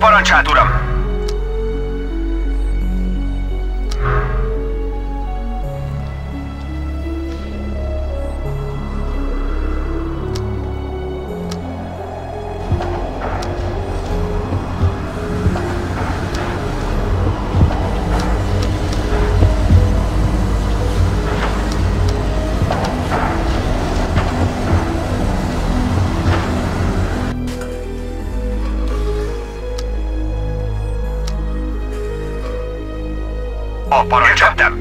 parancsát, uram! A parancsot.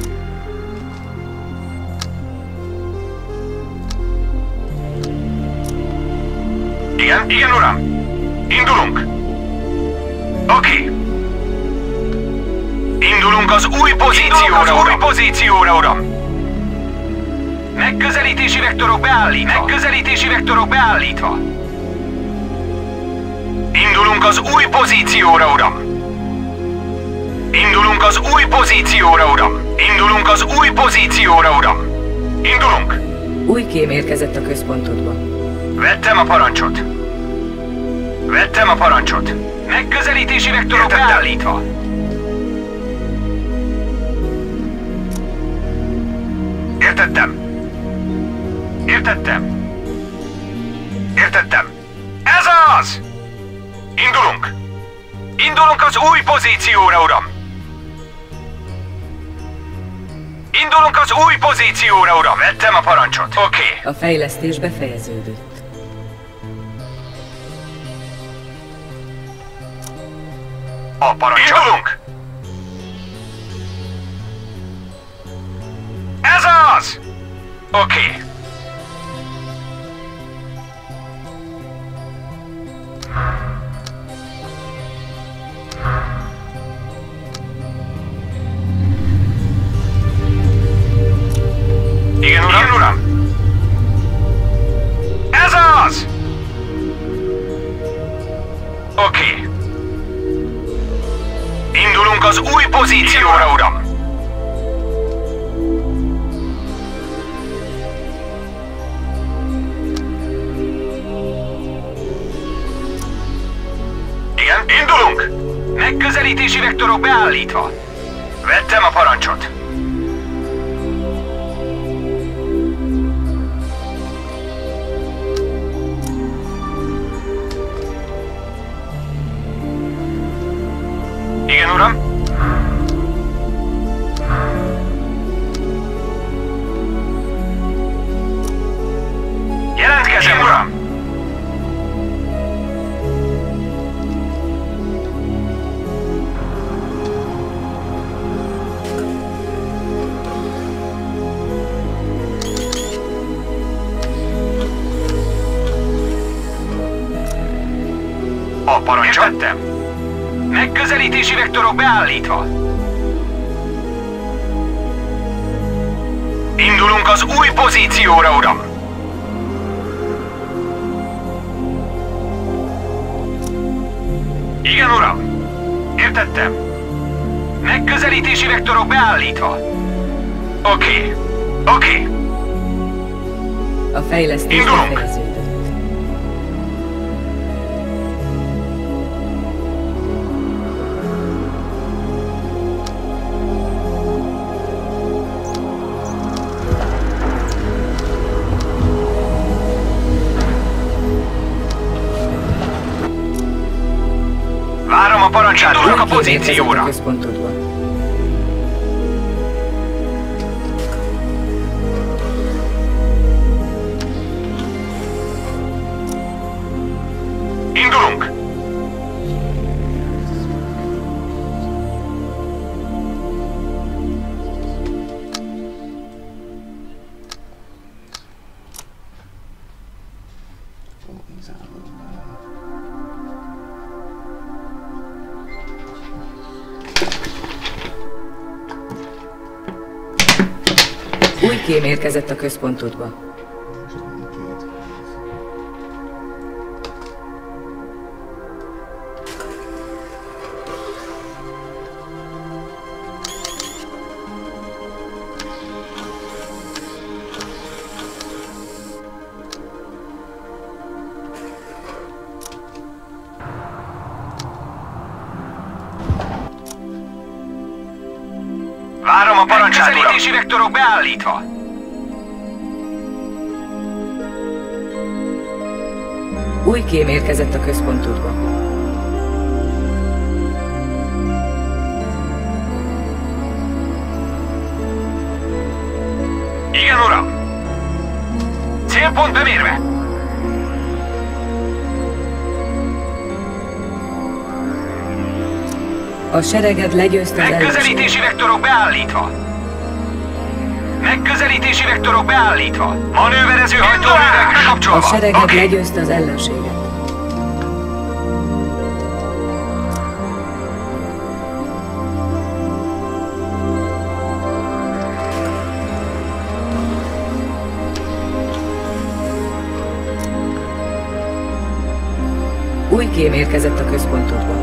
Igen, uram. Indulunk. Oké. Indulunk az új pozícióra, uram. Megközelítési vektorok beállítva. Indulunk az új pozícióra, uram. Indulunk. Új kém érkezett a központodba. Vettem a parancsot. Megközelítési vektorok beállítva. Értettem. Ez az! Indulunk az új pozícióra, uram. Vettem a parancsot. Oké. A fejlesztés befejeződött. A parancsot. Indulunk! Ez az! Oké. Igen, uram. Ez az! Oké. Indulunk az új pozícióra, uram. Igen, indulunk! Megközelítési vektorok beállítva. Vettem a parancsot. Igen, uram. Jelentkezem, uram. A parancsot vettem. Megközelítési vektorok beállítva. Indulunk az új pozícióra, uram. Igen, uram. Értettem. Megközelítési vektorok beállítva. Oké. A fejlesztés Indulunk. befejeződött. Várom a parancsát, indulok a Új kém érkezett pozícióra. a központodba. Indulunk. Új kém érkezett a központodba. a parancsát, uram! Megközelítési vektorok beállítva! Új kém érkezett a központodba. Igen, uram! Célpont bemérve! A sereged legyőzte az megközelítési vektorok beállítva! Megközelítési vektorok beállítva! Manőverező hajtóművek bekapcsolva! A sereged legyőzte az ellenséget. Új kém érkezett a központodba.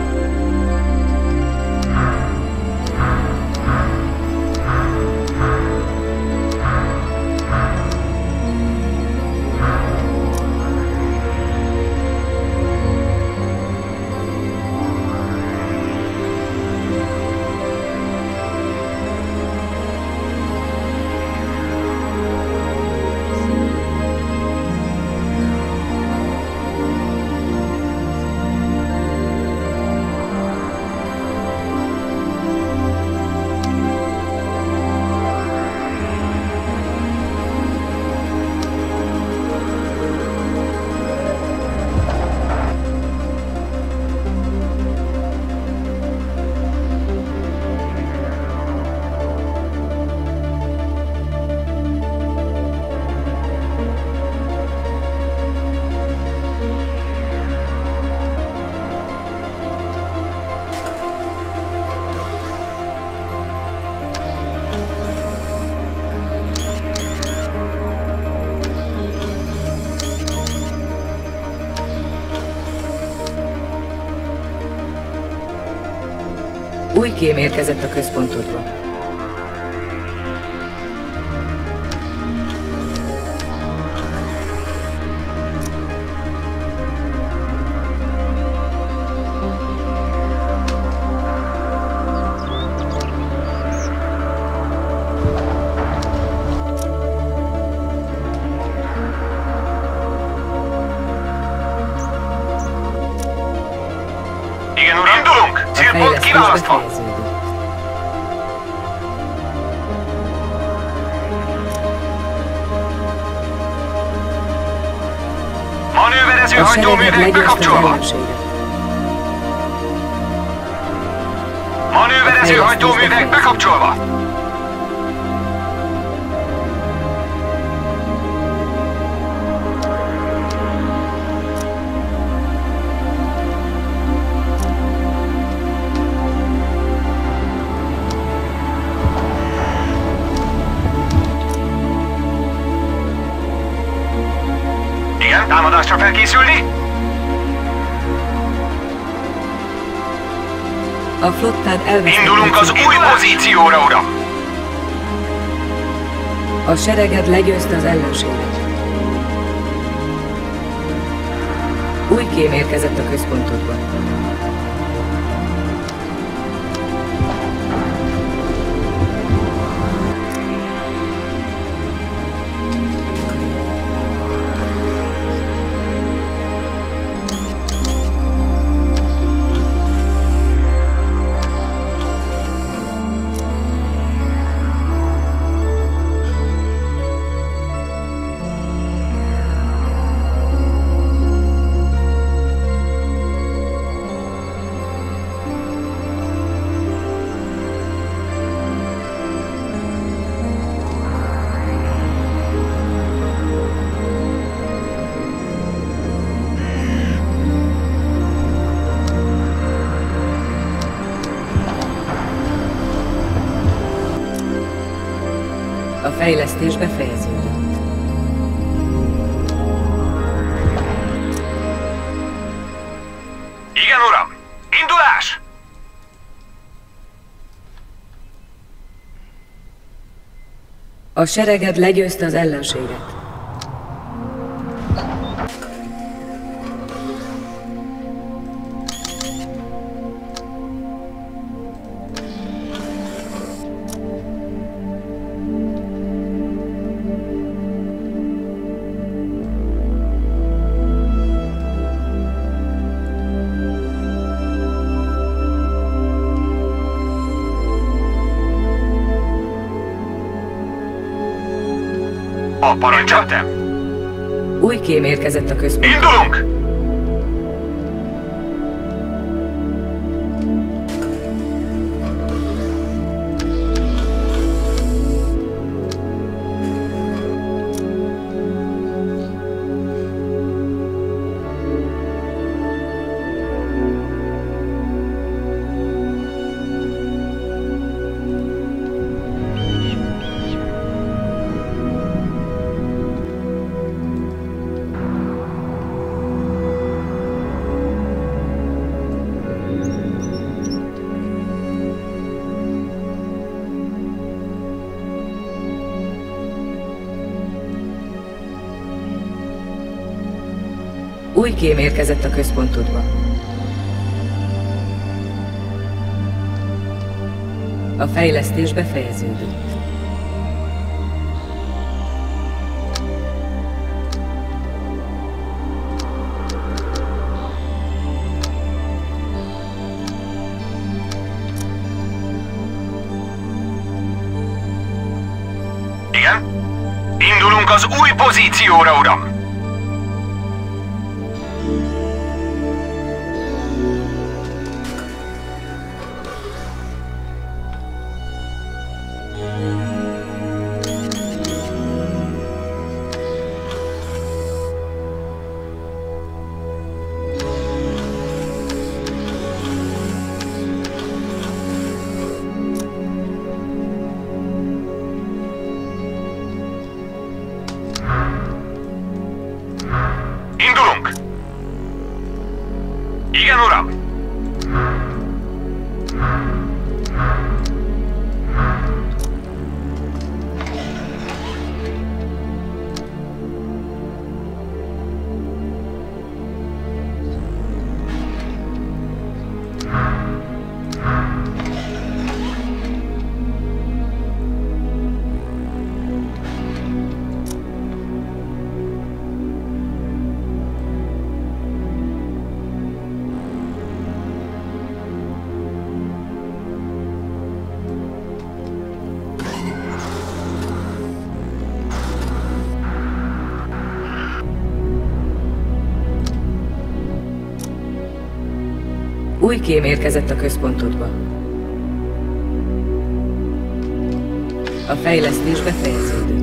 Új kém érkezett a központodba. Igen, uram, indulunk! Célpont kiválasztva! Manőverező hajtóművek bekapcsolva! Manőverező hajtóművek bekapcsolva! Igen, támadásra felkészülni! A flottád elvesztette. Indulunk az új pozícióra, uram! A sereged legyőzte az ellenséget. Új kém érkezett a központodba. A fejlesztés befejeződött. Igen, uram! Indulás! A sereged legyőzte az ellenséget. A parancsot? Új kém érkezett a központba. Indulunk! Új kém érkezett a központodba. A fejlesztés befejeződött. Igen? Indulunk az új pozícióra, uram! Indulunk! Igen, uram! Új kém érkezett a központodba. A fejlesztés befejeződött.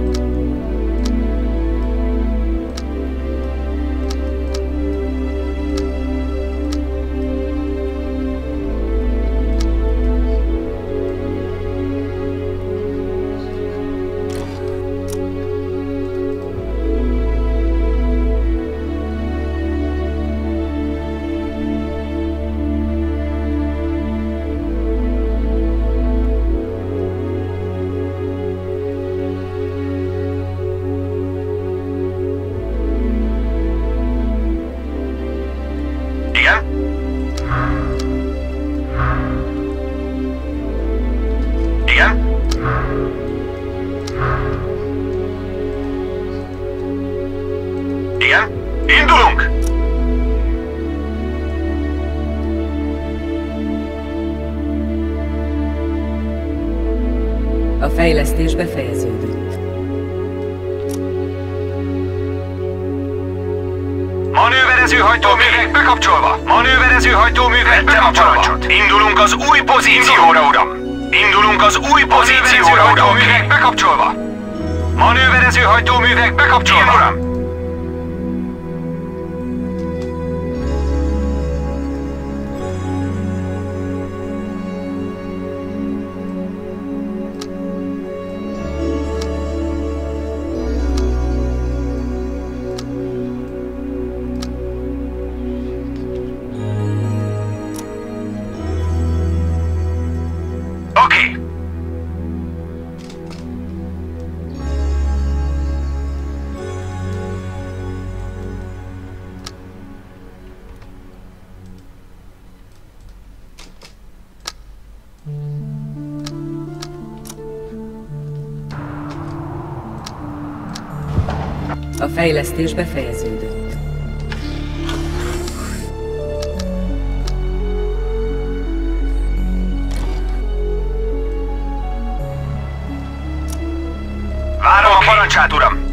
Igen? Indulunk! A fejlesztés befejeződött. Manőverező hajtóművek bekapcsolva! Manőverező hajtóművek bekapcsolva! Indulunk az új pozícióra, uram! Indulunk az új pozícióra, uram! Manőverező bekapcsolva! Manőverező hajtóművek bekapcsolva! Igen, uram! Oké. A fejlesztés befejeződött. Várom a parancsát, uram!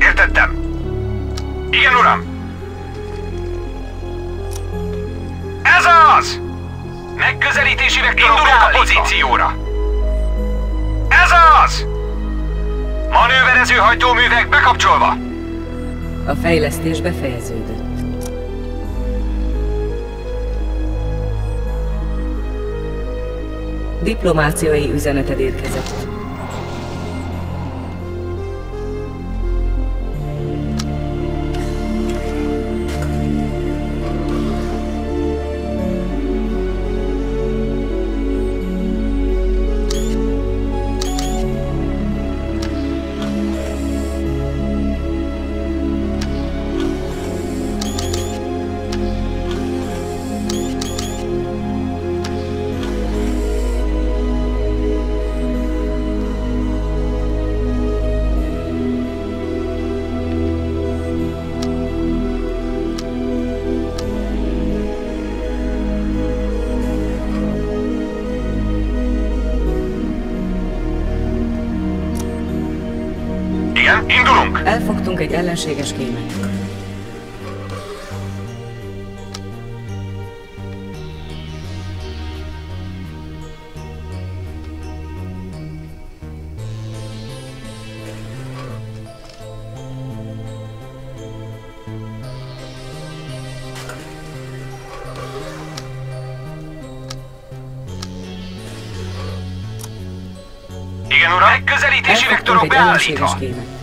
Megközelítési vektorok beállítva. Indulunk a pozícióra. Ez az! Manőverező hajtóművek bekapcsolva. A fejlesztés befejeződött. Diplomáciai üzeneted érkezett. Igen, indulunk! Elfogtunk egy ellenséges kémet. Igen, uram! Megközelítési vektorok beállítva!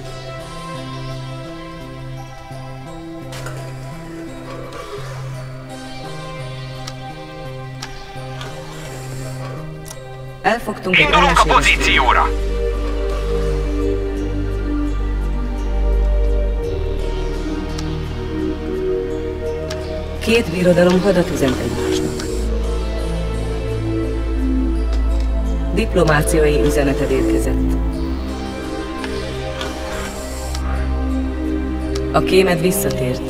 Elfogtunk egy indulunk a ellenséges pozícióra! Két birodalom hadat üzent egymásnak. Diplomáciai üzeneted érkezett. A kémed visszatért.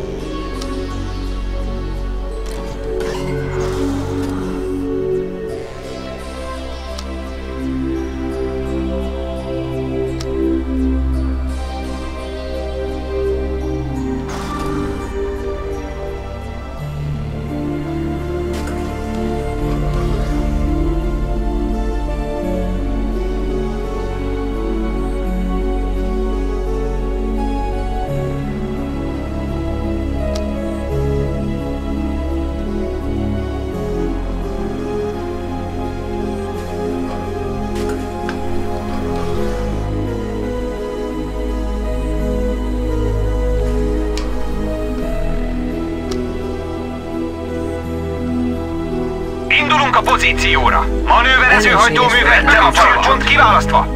Indulunk a pozícióra! Manőverező hajtóművek bekapcsolva! Célpont kiválasztva!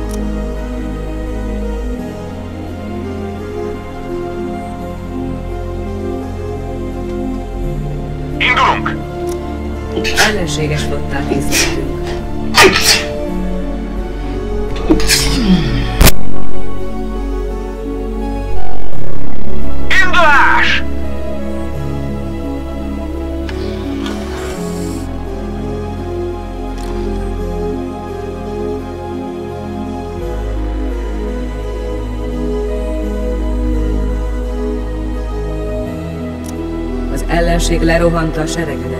Indulunk! Ellenséges flottát észleltünk. Indulás! Az ellenség lerohanta a seregedet.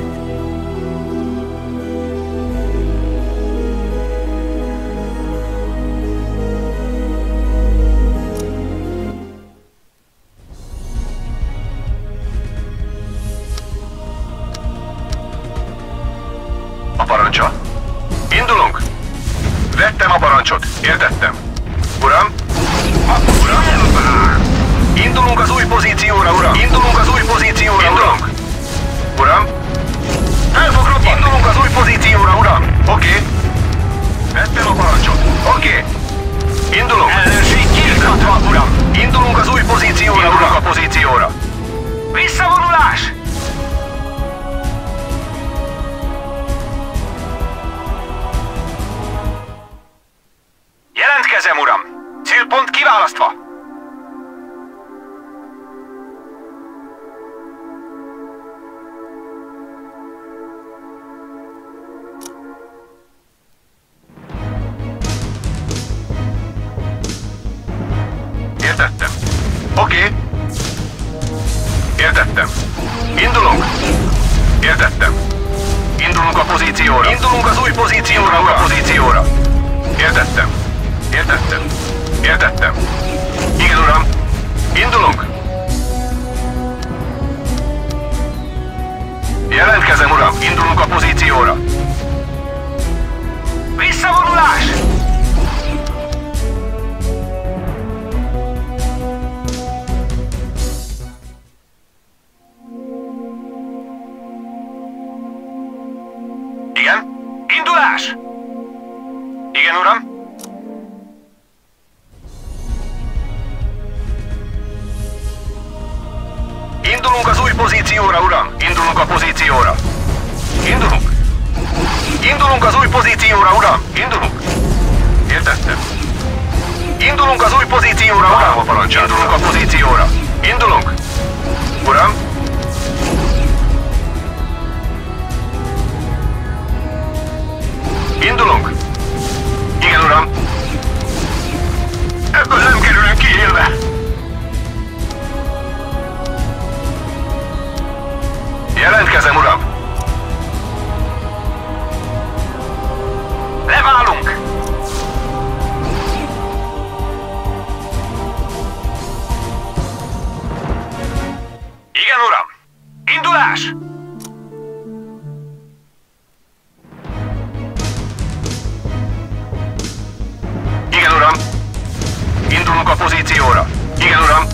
A parancsa? Indulunk! Vettem a parancsot, értettem. Uram? Uram? Indulunk az új pozícióra, uram! Indulunk az új pozícióra, uram! Uram? El fog robbanni! Indulunk az új pozícióra, uram! Oké. Vettem a parancsot. Oké. Indulunk! Ellenség kiiktatva, uram! Indulunk az új pozícióra, uram! A pozícióra! Visszavonulás! Jelentkezem, uram! Célpont kiválasztva! Értettem. Oké. Értettem. Indulunk. Értettem. Indulunk a pozícióra. Indulunk az új pozícióra, uram. A pozícióra. Értettem. Értettem. Értettem. Igen, uram. Indulunk. Jelentkezem, uram. Indulunk a pozícióra. Visszavonulás! Igen? Indulás! Igen, uram? Indulunk az új pozícióra, uram! Indulunk a pozícióra! Indulunk! Indulunk az új pozícióra, uram! Indulunk! Értettem. Indulunk az új pozícióra, uram! A parancsát. Indulunk a pozícióra! Indulunk! Uram! Indulunk! Igen, uram! Ebből nem kerülünk ki élve! Jelentkezem, uram! Leválunk! Igen, uram! Indulás! Igen, uram! Indulunk a pozícióra! Igen, uram!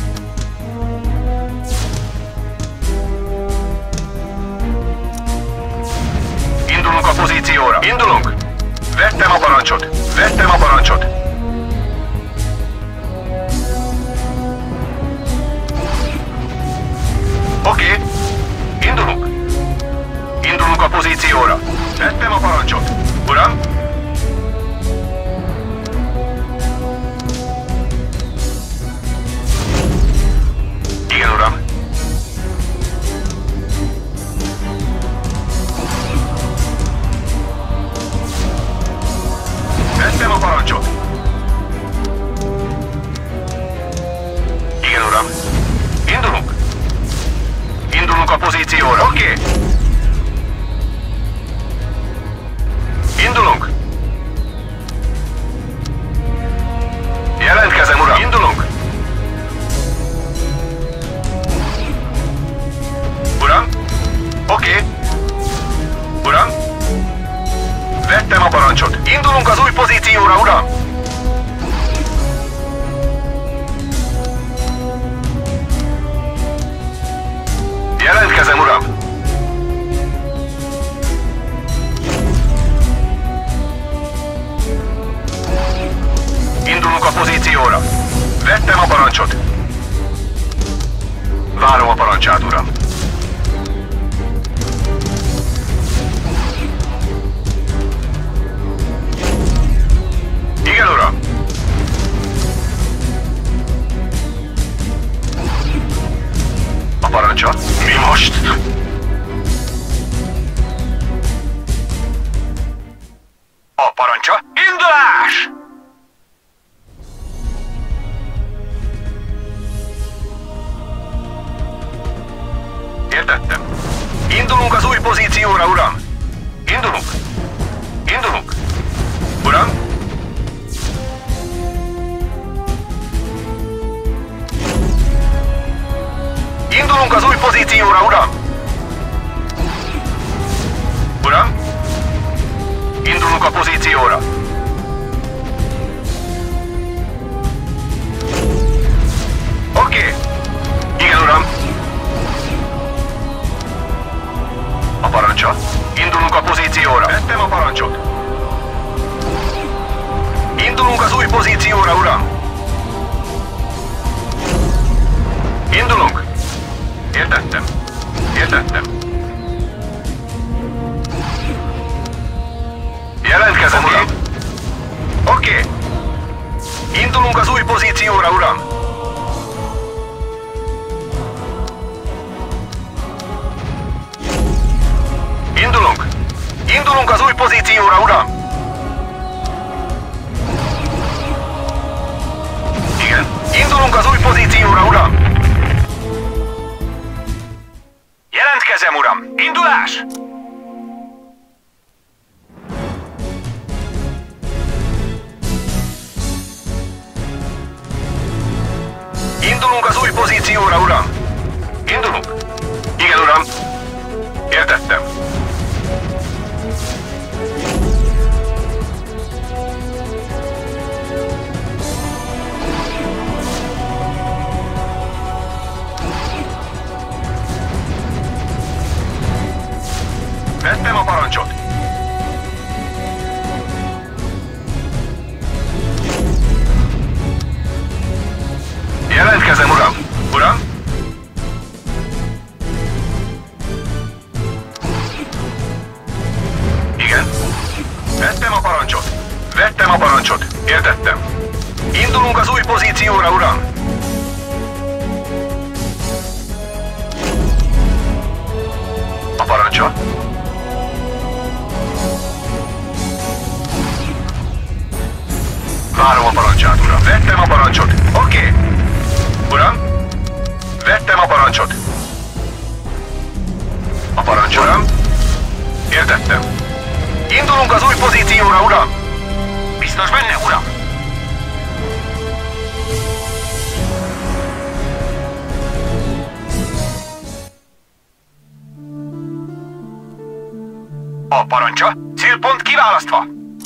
Indulunk a pozícióra! Indulunk! Vettem a parancsot! Vettem a parancsot! Oké. Indulunk! Indulunk a pozícióra! Vettem a parancsot! Uram! Igen, uram! Vettem a parancsot! Igen, uram! Indulunk! Indulunk a pozícióra! Oké! Indulunk! Jelentkezem, uram! Indulunk! Uram? Oké! Uram? Vettem a parancsot! Indulunk az új pozícióra, uram! Jelentkezem, uram! Indulunk a pozícióra! Vettem a parancsot! Várom a parancsát, uram! Igen, uram! A parancsa? Mi most? A parancsa? Indulás! Értettem. Indulunk az új pozícióra, uram! Indulunk! Indulunk! Uram! Indulunk az új pozícióra, uram! Uram? Indulunk a pozícióra! Oké! Igen, uram! A parancsa? Indulunk a pozícióra! Vettem a parancsot! Indulunk az új pozícióra, uram! Indulunk! Értettem. Értettem. Jelentkezem, uram! Oké. Indulunk az új pozícióra, uram! Indulunk! Indulunk az új pozícióra, uram! Igen. Indulunk az új pozícióra, uram! Jelentkezem, uram! Indulás! Vettem a parancsot. Értettem. Indulunk az új pozícióra, uram. A parancsot. Várom a parancsát, uram. Vettem a parancsot. Oké. Uram? Vettem a parancsot. A parancsot. Uram? Értettem. Indulunk az új pozícióra, uram. Biztos benne, uram? A parancsa? Célpont kiválasztva.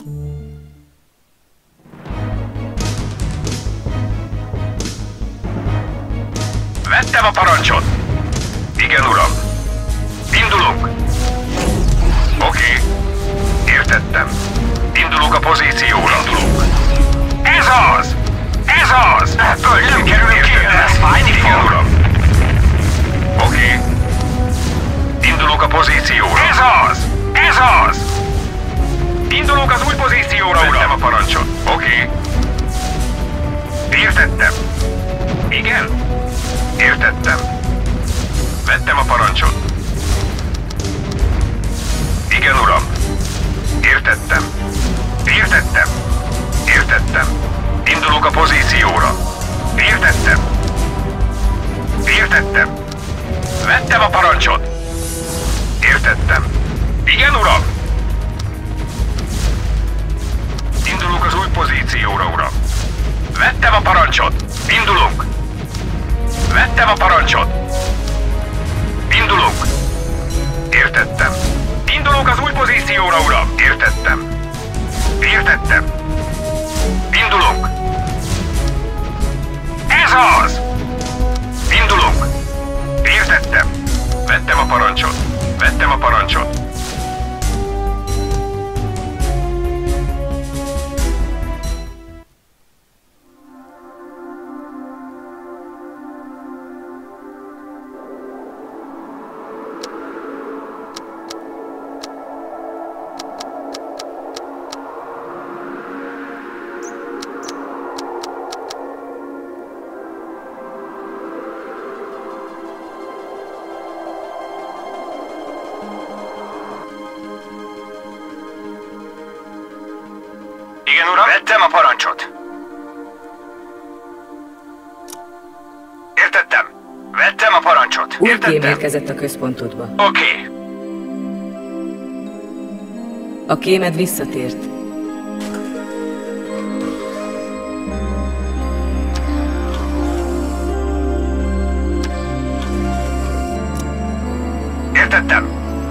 Vettem a parancsot. Igen, uram. Indulunk. Oké. Értettem. Indulunk a pozícióra. Indulunk. Ez az! Ez az! Ebből nem kerülünk ki, ez fájni fog. Igen, uram. Oké. Indulunk a pozícióra. Ez az! Ez az! Indulunk az új pozícióra, uram. Vettem a parancsot. Oké. Értettem. Igen? Értettem. Vettem a parancsot. Igen, uram. Értettem. Értettem. Értettem. Indulok a pozícióra. Értettem. Értettem. Vettem a parancsot. Értettem. Igen, uram. Indulok az új pozícióra, uram. Vettem a parancsot. Indulunk. Vettem a parancsot. Indulunk. Értettem. Indulunk az új pozícióra, uram. Értettem. Értettem. Indulunk. Ez az! Indulunk. Értettem. Vettem a parancsot. Vettem a parancsot. Igen, uram? Vettem a parancsot. Értettem. Vettem a parancsot. Új kém érkezett a központodba. Oké. A kémed visszatért. Értettem.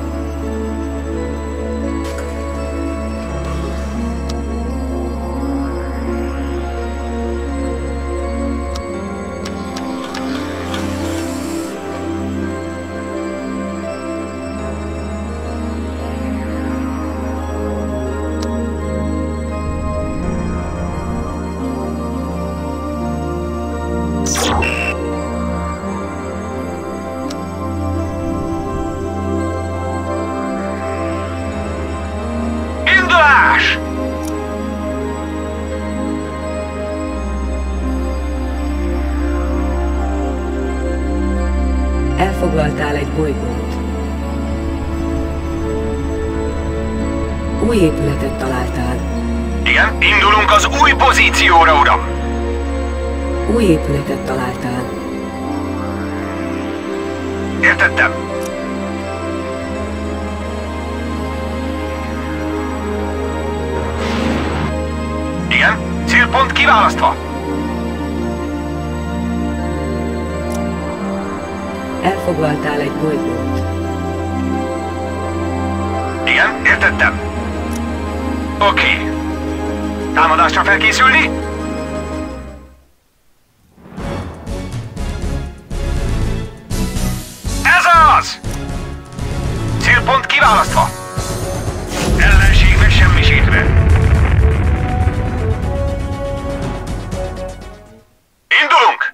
Indulás! Elfoglaltál egy bolygót. Új épületet találtál. Igen, indulunk az új pozícióra, uram. Új épületet találtál. Értettem. Igen, célpont kiválasztva. Elfoglaltál egy bolygót. Igen, értettem. Oké. Támadásra felkészülni? Ez az! Célpont kiválasztva. Ellenség megsemmisítve. Indulunk!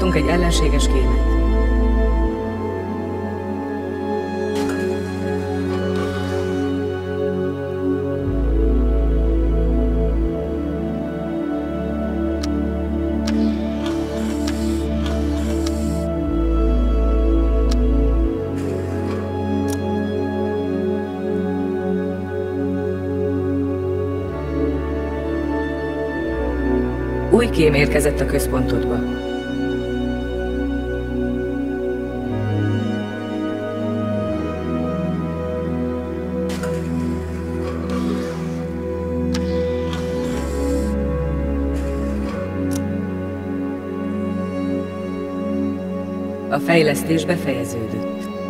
Látunk egy ellenséges kémet. Új kém érkezett a központodba. A fejlesztés befejeződött.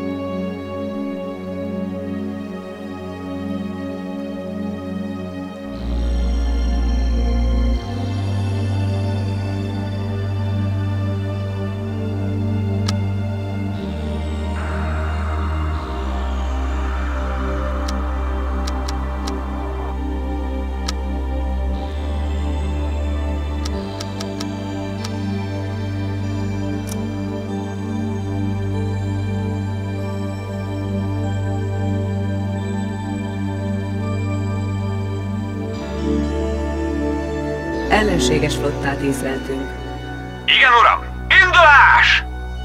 Ellenséges flottát észleltünk. Igen, uram! Indulás!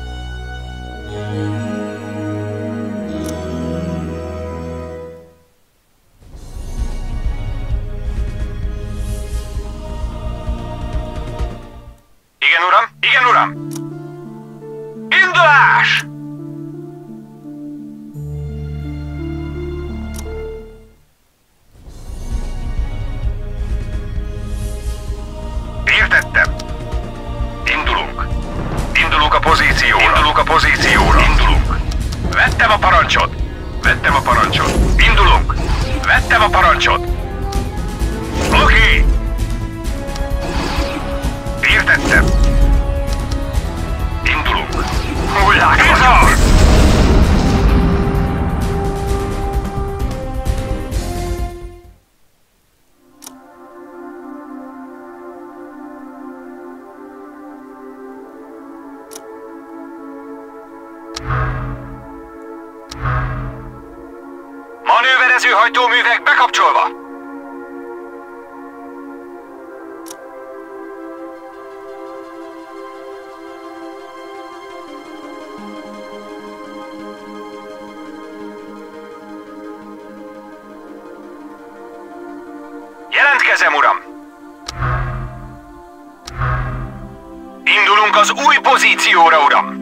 Igen, uram! Igen, uram! Indulás! Értettem. Indulunk. Indulunk a pozícióra. Indulunk a pozícióra. Indulunk. Vettem a parancsot. Vettem a parancsot. Indulunk. Vettem a parancsot. Oké. Értettem. Indulunk. Hullák ez az! Manőverező hajtóművek bekapcsolva! Jelentkezem, uram! Indulunk az új pozícióra, uram!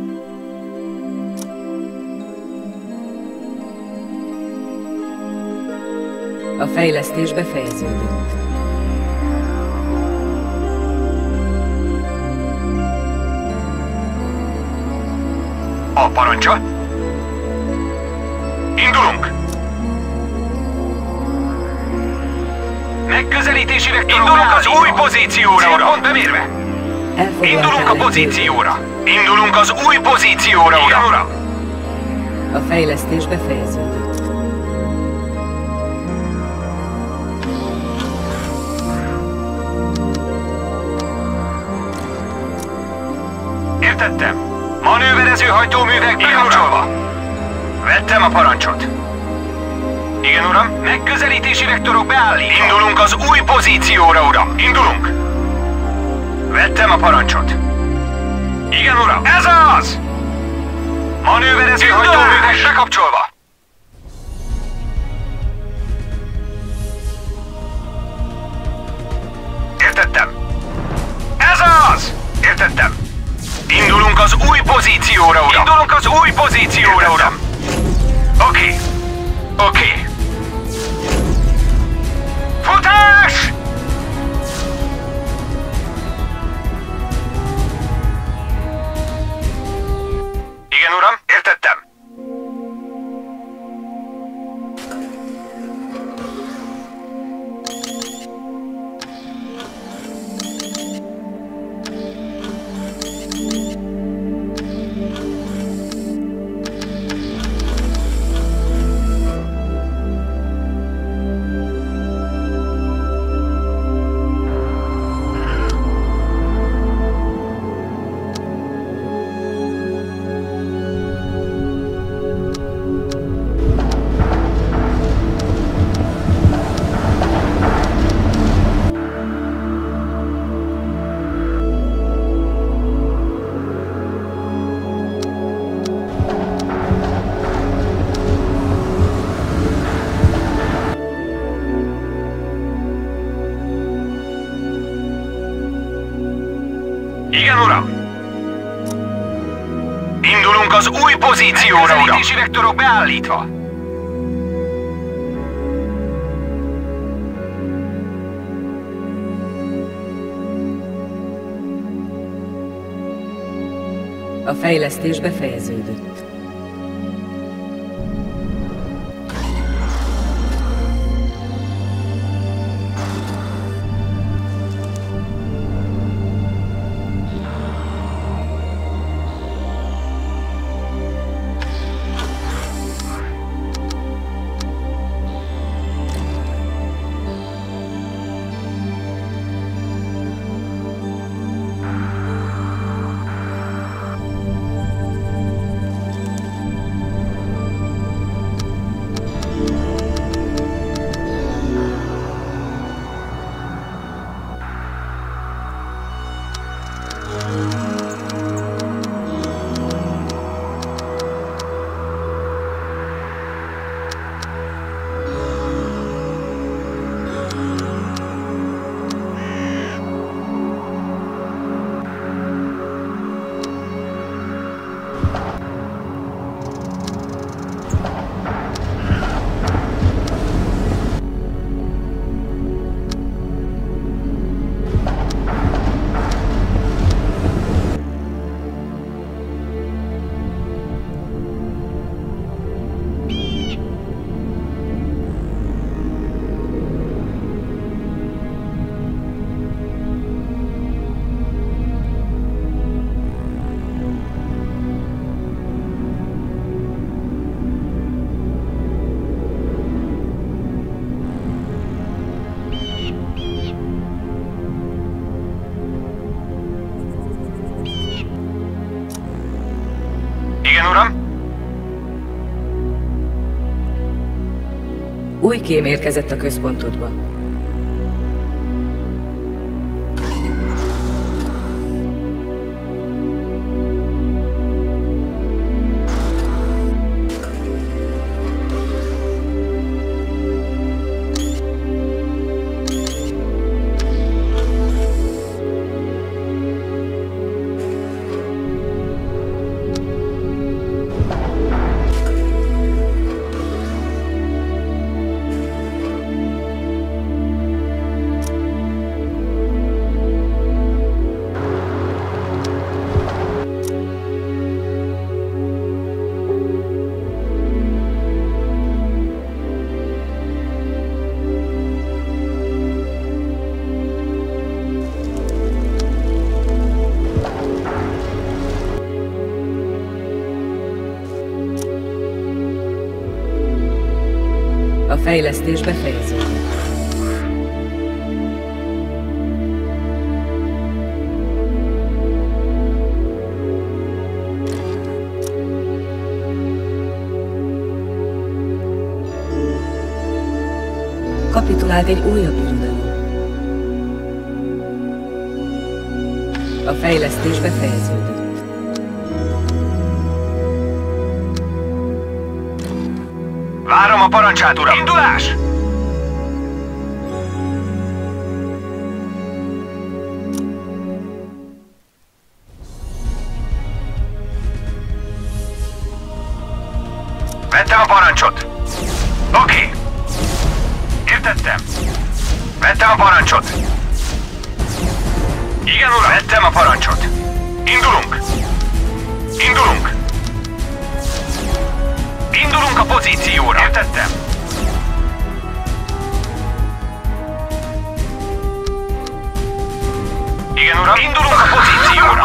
A fejlesztés befejeződött. A parancsa? Indulunk! Megközelítési vektorok indulunk az új pozícióra, uram! Pont bemérve! Indulunk a pozícióra! Indulunk az új pozícióra, uram! Uram! A fejlesztés befejeződött. Értettem. Manőverező hajtóművek bekapcsolva. Vettem a parancsot. Igen, uram. Megközelítési vektorok beállítva. Indulunk az új pozícióra, uram. Indulunk. Vettem a parancsot. Igen, uram. Ez az! Manőverező hajtóművek bekapcsolva. Értettem. Ez az! Értettem. Indulunk az új pozícióra, uram! Indulunk az új pozícióra, uram! Oké. Oké. Futás! Igen, uram, értettem. Igen, uram! Indulunk az új pozícióra, uram! Megközelítési vektorok beállítva! A fejlesztés befejeződött. Új kém érkezett a központodba. A fejlesztés befejeződött. Kapitulált egy újabb irodalom. A fejlesztés befejeződött. Várom a parancsát, uram! Indulás! Vettem a parancsot! Oké! Értettem! Vettem a parancsot! Igen, uram! Vettem a parancsot! Indulunk! Indulunk! Indulunk a pozícióra! Értettem! Igen, uram! Indulunk a pozícióra!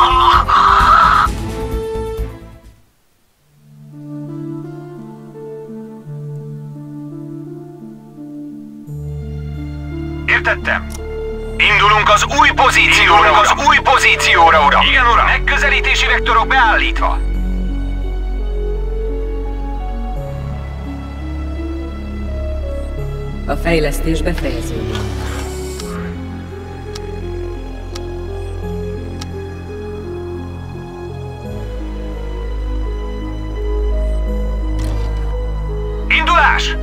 Értettem! Indulunk az új pozícióra, uram! Az új pozícióra, uram! Igen, uram! Megközelítési vektorok beállítva! A fejlesztés befejeződött. Indulás!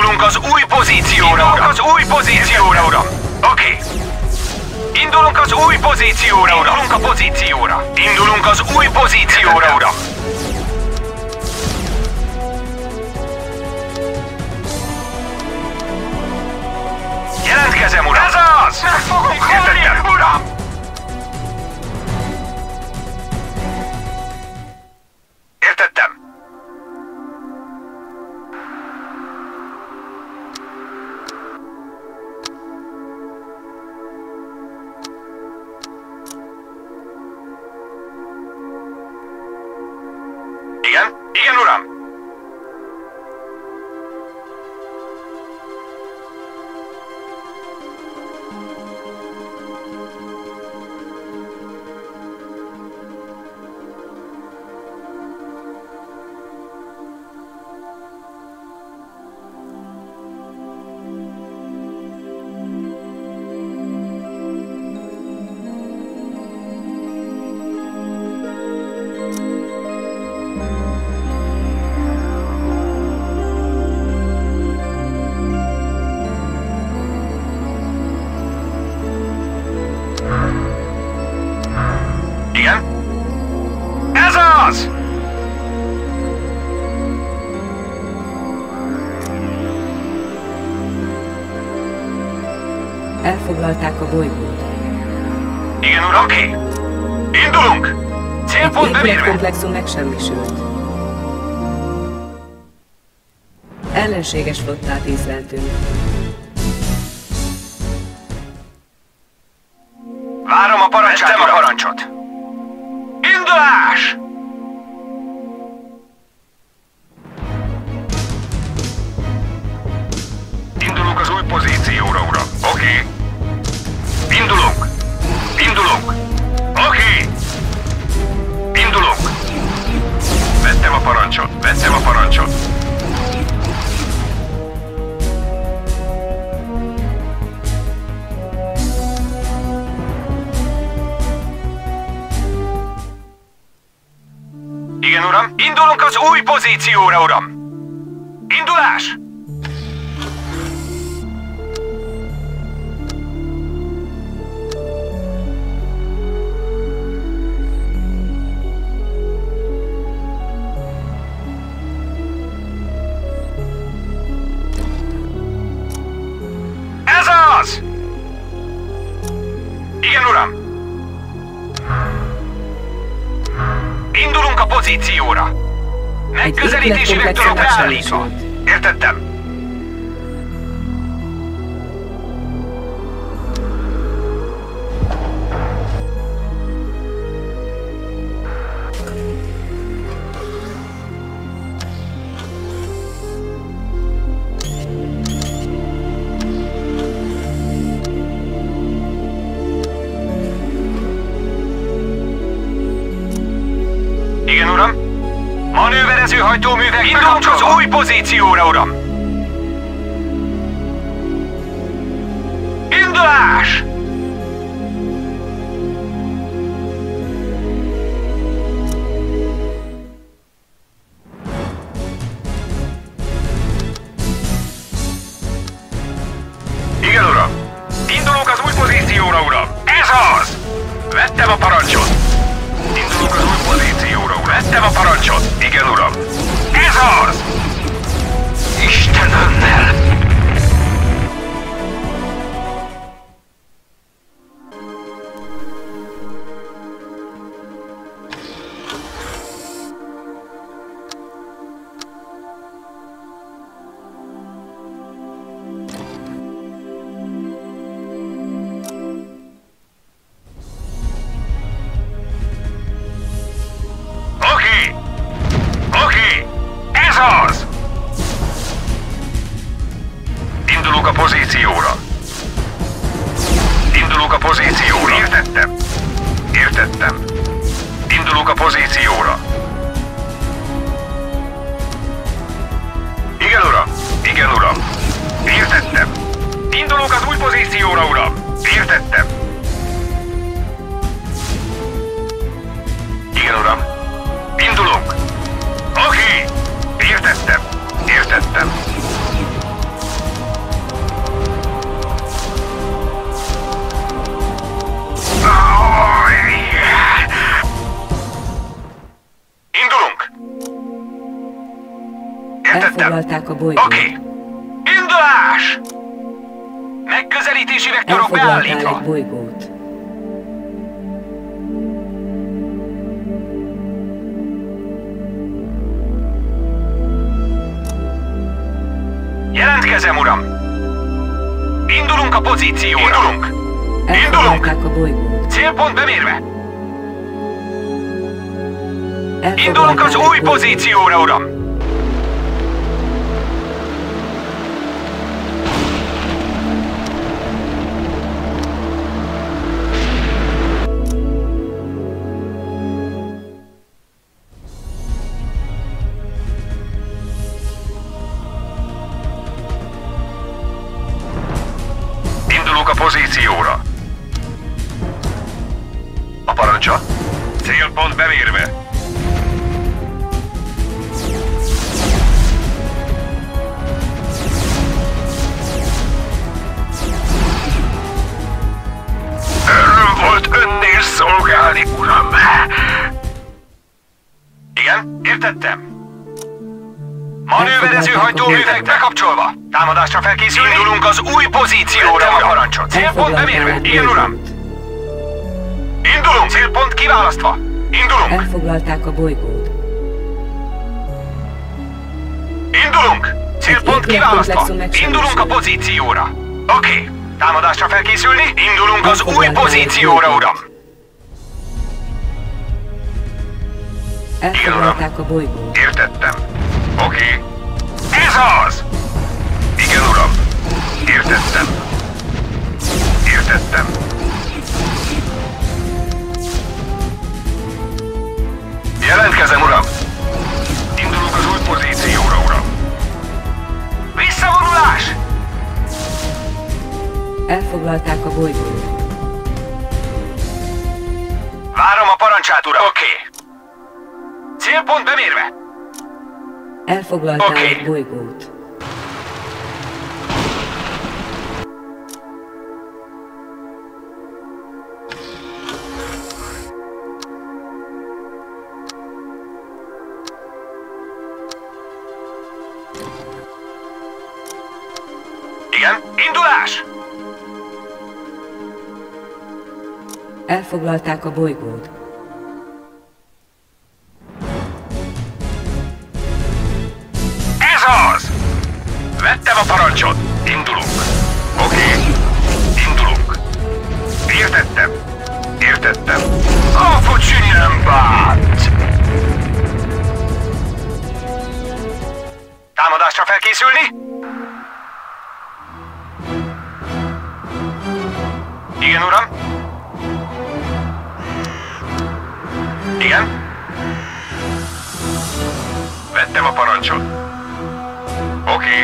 Indulunk az új pozícióra, uram! Az új pozícióra, uram! Oké. Indulunk az új pozícióra, uram! Indulunk a pozícióra! Indulunk az új pozícióra, uram! Jelentkezem, uram! Ez az! Meg fogunk halni, uram! Értettem. Igen? Igen, uram! Igen? Ez az! Elfoglalták a bolygót. Igen, uram. Oké. Indulunk! Célpont Egy bemérve. épületkomplexum megsemmisült. Ellenséges flottát észleltünk. Várom a parancsot. Vettem a parancsot. Indulás! Indulunk az új pozícióra, uram. Oké. Indulunk. Indulunk. Oké. Indulunk. Vettem a parancsot. Vettem a parancsot. Igen, uram. Indulunk az új pozícióra, uram. Indulás! Ez az! Igen, uram. Indulunk a pozícióra! Megközelítési vektorok leállítva! Értettem! Igen, uram? Manőverező hajtóművek indulunk az új pozícióra, uram! Indulás! Igen, uram! Indulunk az új pozícióra, uram! Ez az! Vettem a parancsot! Indulunk az új pozícióra, uram! Vettem a parancsot! Igen, uram! Ez az! Istenemmel! Indulunk a pozícióra. Indulunk a pozícióra. Értettem. Értettem. Indulunk a pozícióra. Igen, uram. Igen, uram. Értettem. Indulunk az új pozícióra, uram. Értettem. Igen, uram. Indulunk. Oké. Értettem. Értettem. Értettem. Elfoglalták a bolygót. Oké. Indulás! Megközelítési vektorok Elfoglaltál beállítva. egy bolygót. Jelentkezem, uram! Indulunk a pozícióra! Indulunk! Elfoglalták a bolygót. Célpont bemérve! Elfoglaltál Indulunk az egy új bolygót. pozícióra, uram! Indulunk a pozícióra! A parancsa? Célpont bemérve! Öröm volt önnél szolgálni, uram! Igen, értettem. Manőverező hajtóművek bekapcsolva! Támadásra felkészülni! Indulunk az új pozícióra, a parancsot! Célpont bemérve! Igen, uram! Indulunk! Célpont kiválasztva! Indulunk! Elfoglalták a bolygót. Indulunk! Célpont Egy kiválasztva! komplexum megsemmisül. Indulunk a pozícióra! Oké. Támadásra felkészülni? Indulunk az új pozícióra, uram! Elfoglalták a bolygót. Értettem. Oké. Ez az! Igen, uram. Értettem. Értettem. Jelentkezem, uram. Indulunk az új pozícióra, uram. Visszavonulás! Elfoglalták a bolygót. Várom a parancsát, uram. Oké. Célpont bemérve. Elfoglaltál Oké. egy bolygót. Igen, indulás! Elfoglalták a bolygót. Ez az! Vettem a parancsot. Indulunk. Oké. Indulunk. Értettem. Értettem. Afucsi nem bánt! Támadásra felkészülni? Igen, uram? Igen? Vettem a parancsot. Oké.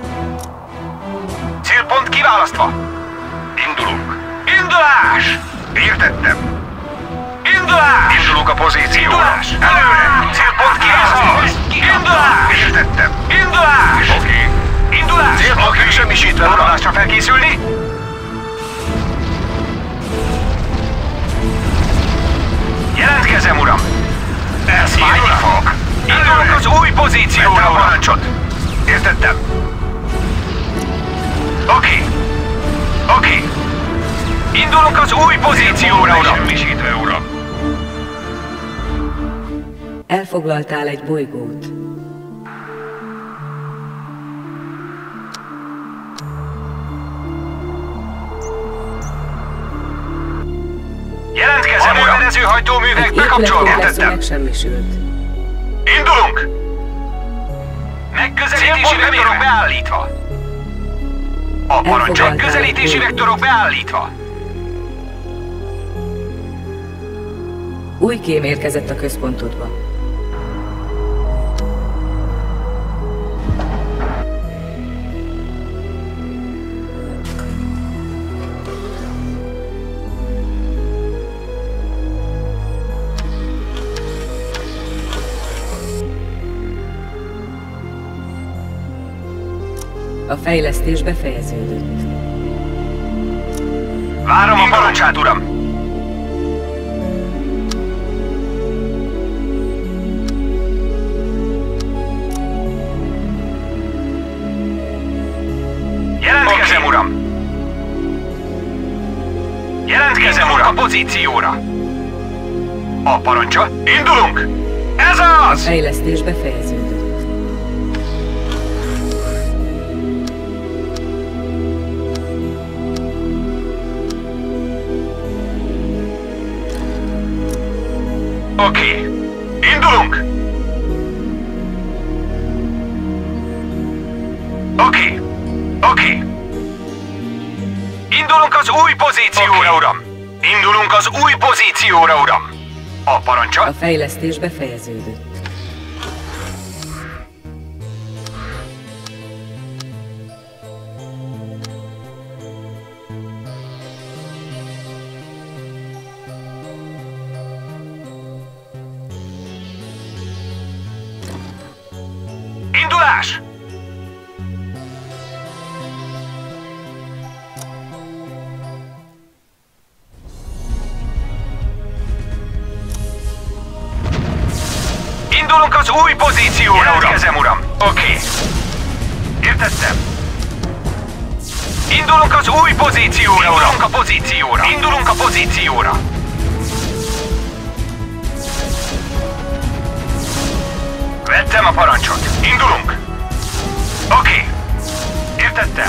Célpont kiválasztva. Indulunk. Indulás! Értettem. Indulás! Indulunk a pozícióra. Indulás! Előre! Célpont kiválasztva. Indulás! Értettem. Indulás! Oké. Indulás! Célpont kisemmisítve, uram. Támadásra felkészülni? Jelentkezem, uram! Ez fájni fog! Indulunk az új pozícióra, a parancsot! Értettem? Oké. Oké. Indulunk az új pozícióra, uram! Semmisítve, uram! Elfoglaltál egy bolygót. Jelentkezem, uram! Manőverező hajtóművek Egy bekapcsolva! épületkomplexum Értettem? megsemmisült. Indulunk! Megközelítési vektorok beállítva! A parancsot! Elfoglaltál egy Megközelítési bolygót. vektorok beállítva! Új kém érkezett a központodba. A fejlesztés befejeződött. Várom a parancsát, uram! Jelentkezem, uram! Jelentkezem, uram! A pozícióra! A parancsa? Indulunk! Ez A az! fejlesztés befejeződött. Oké. Indulunk! Oké. Indulunk az új pozícióra, uram! Indulunk az új pozícióra, uram! A parancsa? A fejlesztés befejeződött. Indulás! Indulunk az új pozícióra, uram! Jelentkezem, uram! Oké. Értettem. Indulunk az új pozícióra, uram! Indulunk a pozícióra! Indulunk a pozícióra! Vettem a parancsot. Indulunk! Oké. Értettem.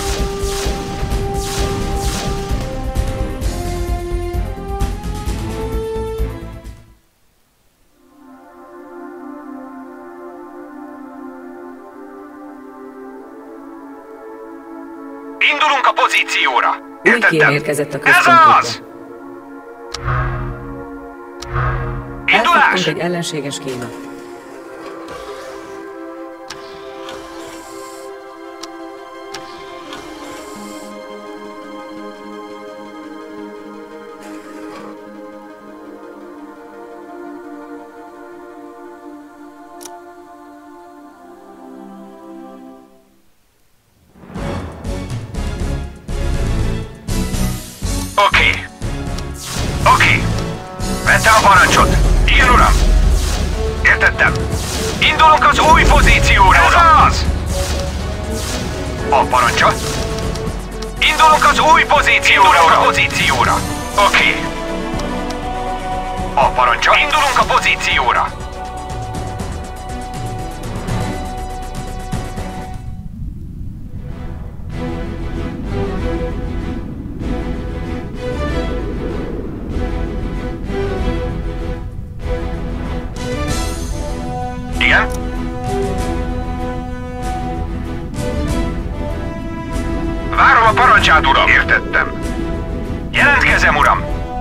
Indulunk a pozícióra! Új Értettem. kém érkezett a Ez központba. az! Indulás! Elfogtunk egy ellenséges kémet. Oké. Vettem a parancsot. Igen, uram. Értettem. Indulunk az új pozícióra, uram. Az! A parancsa? Indulunk az új pozícióra, uram. A pozícióra. Oké. A parancsa? Indulunk a pozícióra. Igen? Várom a parancsát, uram! Értettem. Jelentkezem, uram!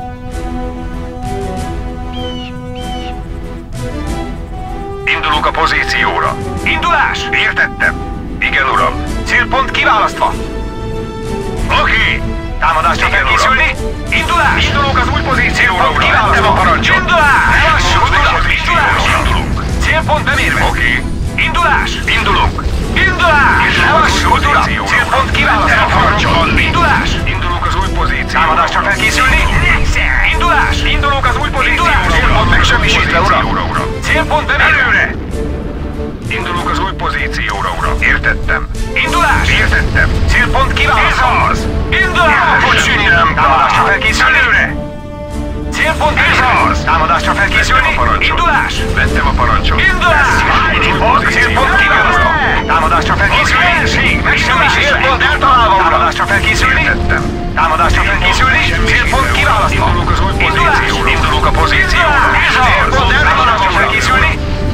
Indulunk a pozícióra. Indulás! Értettem. Igen, uram. Célpont kiválasztva. Oké. Támadásra kell készülni. Indulás! Indulunk az új pozícióra, uram. Kiválasztva a parancsot. Indulás! Ne lassult, uram! Indulás! Indulunk. Célpont bemérve. Oké. Indulás! Indulunk. Indulás! Ne lassult, uram! Célpont kiválasztva a parancsot. Indulás! Indulunk az új pozícióra. Támadásra felkészülni. Indulás! Indulunk az új pozícióra. Célpont megsemmisítve, uram. Célpont bemérve. Indulunk az új pozícióra, uram. Értettem. Indulás! Értettem. Célpont kiválasztva. Ez az! Indulás! Hogy sűnyi nem támadásra felkészülni. Célpont ez az! Támadásra felkészülni. Indulás! Vettem a parancsot. Indulás! Célpont kiválasztva. Támadásra felkészülni. Megsemmisítve. Célpont eltalálva, uram. Támadásra felkészülni. Értettem. Támadásra felkészülni. Célpont kiválasztva. Indulunk az új pozícióra. Indulunk a pozícióra. Ez az! Célpont eltalálva, felkészülni.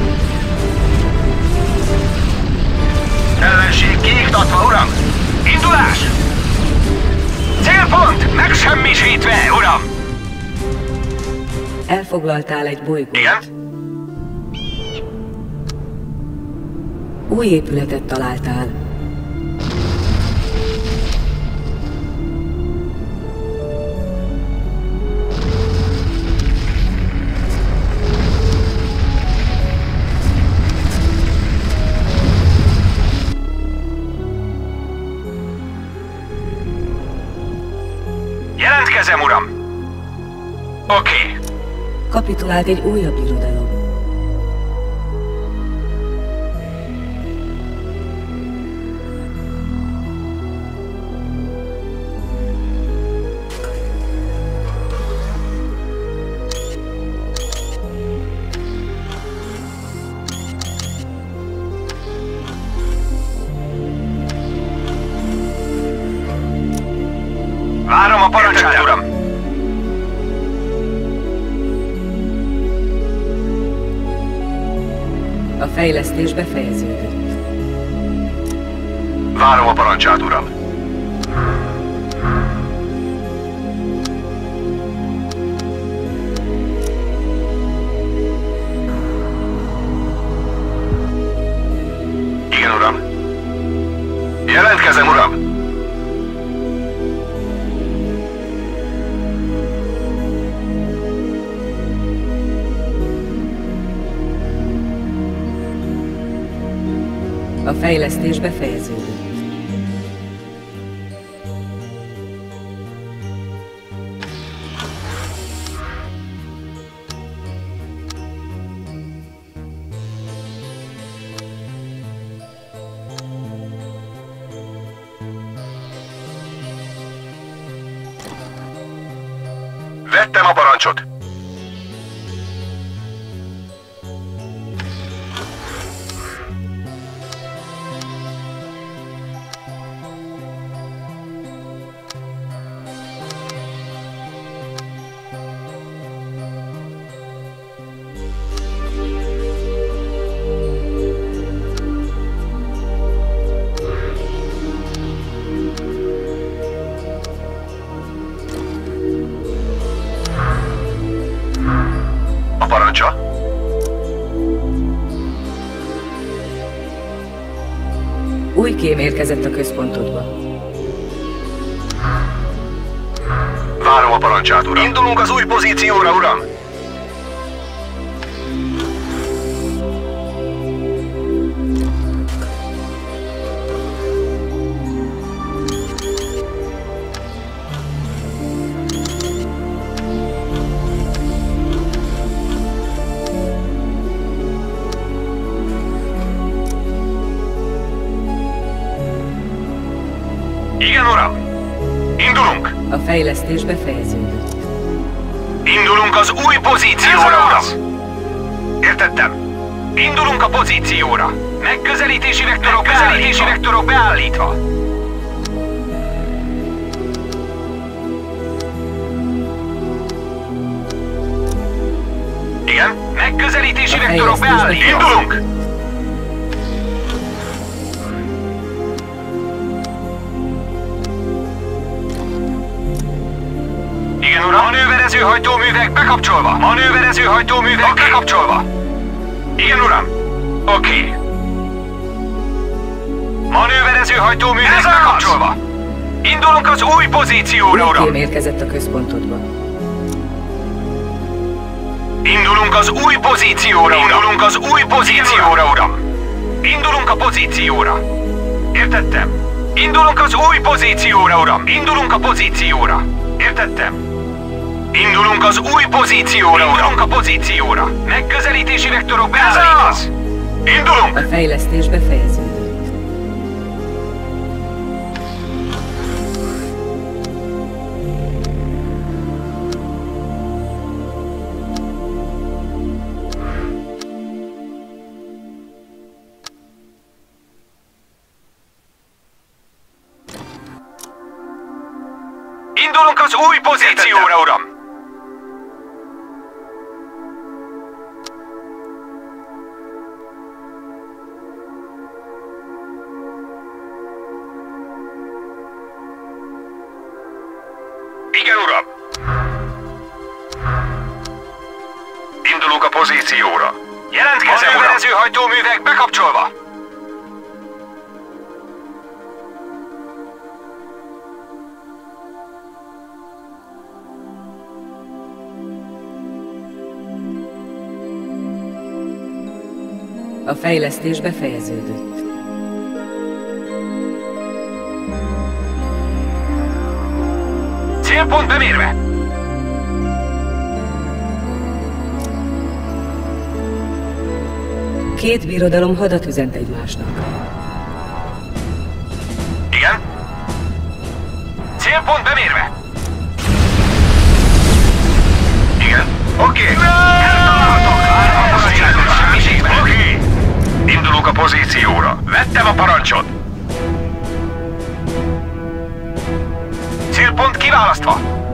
Ellenség kiiktatva, uram! Indulás! Célpont megsemmisítve, uram! Elfoglaltál egy bolygót. Igen? Új épületet találtál. Jelentkezem, uram! Oké. Kapitulált egy újabb irodalom. a parancsát, uram! A fejlesztés befejeződött. Várom a parancsát, uram! Igen, uram! Jelentkezem, uram! A fejlesztés befejeződött. Vettem a parancsot! Parancsa? Új kém érkezett a központodba. Várom a parancsát, uram. Indulunk az új pozícióra, uram! Igen, uram! Indulunk! A fejlesztés befejeződött. Indulunk az új pozícióra, uram! Értettem! Indulunk a pozícióra! Megközelítési vektorok beállítva! Igen? Megközelítési vektorok beállítva! Indulunk! Igen, uram! Manőverező hajtóművek bekapcsolva! Manőverező hajtóművek bekapcsolva! Igen, uram! Oké. Manőverező hajtóművek bekapcsolva! Indulunk az új pozícióra, Új uram! kém érkezett a központodba. Indulunk az új pozícióra, uram! Indulunk az új pozícióra, uram! Indulunk a pozícióra! Értettem! Indulunk az új pozícióra, uram! Indulunk a pozícióra! Értettem! Indulunk az új pozícióra, uram! Indulunk a pozícióra! Megközelítési vektorok beállítva! Indulunk! A fejlesztés befejeződött. Indulunk az új pozícióra, uram! Igen, uram! Indulunk a pozícióra! Jelentkezem, uram! Manőverező hajtóművek bekapcsolva! A fejlesztés befejeződött. Célpont bemérve! Két birodalom hadat üzent egymásnak. Igen? Célpont bemérve! Igen? Oké! Oké! Indulunk a pozícióra. Vettem a parancsot! Célpont kiválasztva!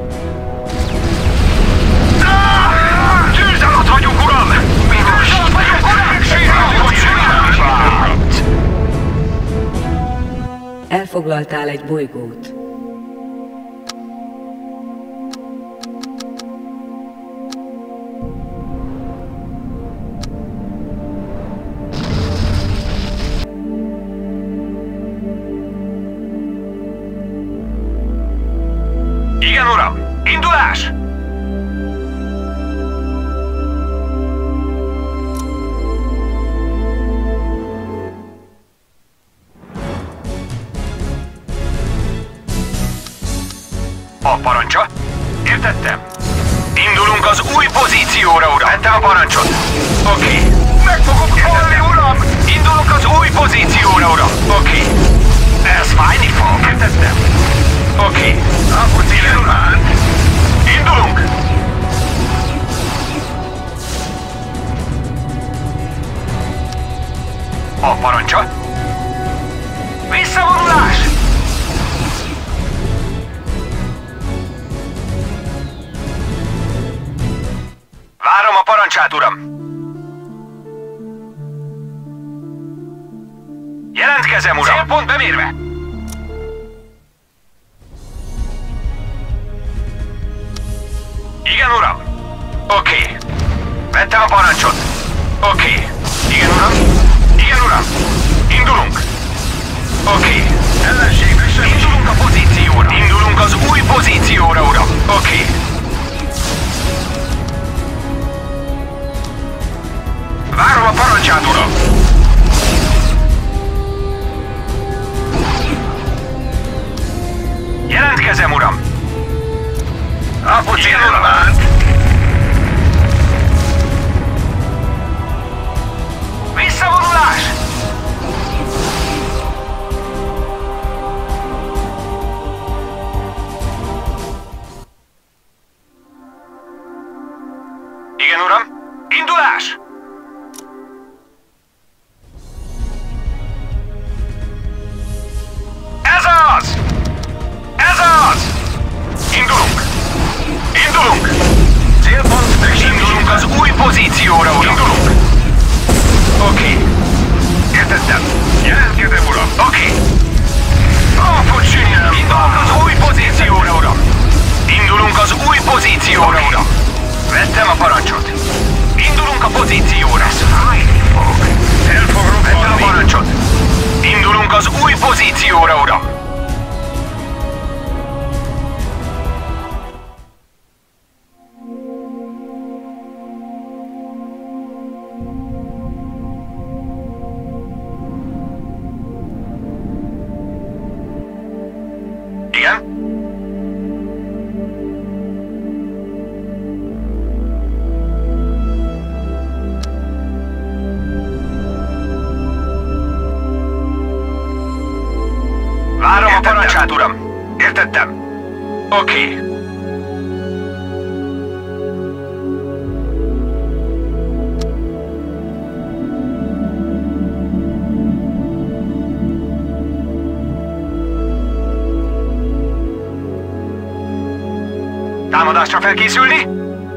Tűz alatt vagyunk, uram! Mi tűz alatt vagyunk, uram! Elfoglaltál egy bolygót. Igen, uram! Indulás! A parancsa? Értettem. Indulunk az új pozícióra, uram. Vettem a parancsot. Oké. Meg fogok halni, uram! Indulunk az új pozícióra, uram. Oké. Ez fájni fog. Értettem. Oké. Igen, uram. Indulunk! A parancsa? Visszavonulás! Várom a parancsát, uram! Jelentkezem, uram! Célpont bemérve! Igen, uram! Oké. Vettem a parancsot. Oké. Igen, uram! Igen, uram! Indulunk! Oké. Ellenség vissza! Indulunk a pozícióra! Indulunk az új pozícióra, uram! Oké. Várom a parancsát, uram! Jelentkezem, uram! Igen, uram! Visszavonulás! Igen, uram! Indulás! Ez az! Ez az! Indulunk! Indulunk! Célpont indulunk az új pozícióra, uram! Indulunk! Oké. Értettem. Jelentkezem, uram. Oké. Indulunk az új pozícióra, uram! Indulunk az új pozícióra, uram! Vettem a parancsot. Indulunk a pozícióra. Ez fájni fog. El fog robbanni. Vettem a parancsot. Indulunk az új pozícióra, uram! Igen? Várom a parancsát, uram! Értettem. Oké. Támadásra felkészülni?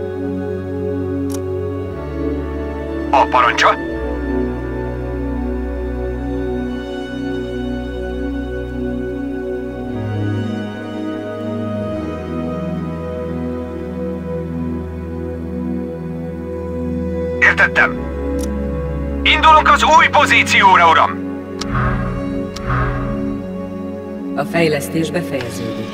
A parancsa? Értettem. Indulunk az új pozícióra, uram! A fejlesztés befejeződik.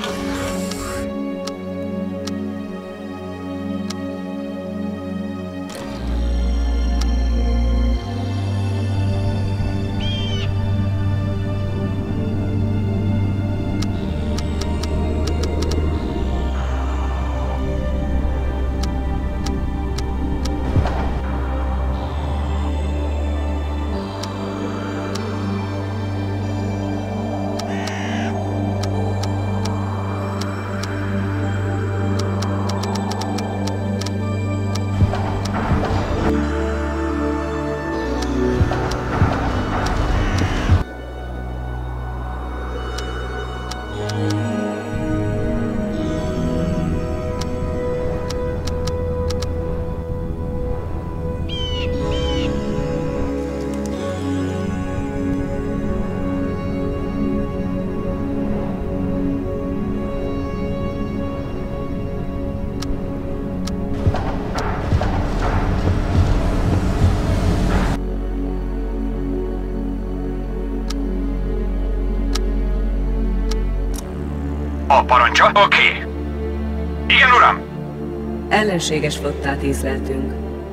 A parancsa? Oké. Igen, uram. Ellenséges flottát észleltünk.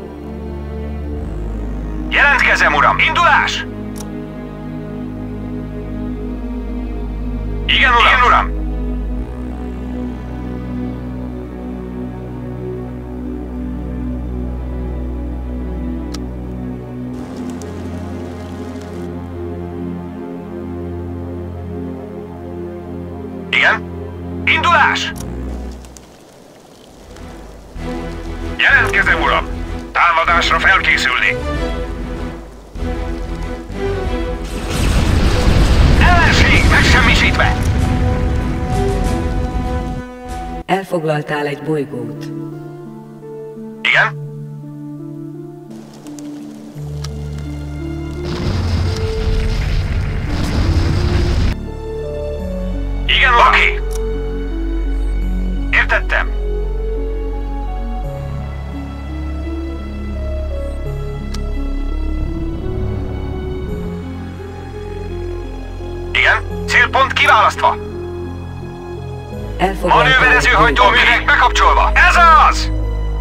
Jelentkezem, uram. Indulás! Igen, uram. Igen, uram. Igen? Indulás! Jelentkezem, uram! Támadásra felkészülni! Ellenség megsemmisítve! Elfoglaltál egy bolygót. Igen? Igen, uram! Oké! Értettem! Igen? Célpont kiválasztva! Manőverező hajtóművek bekapcsolva! Ez az!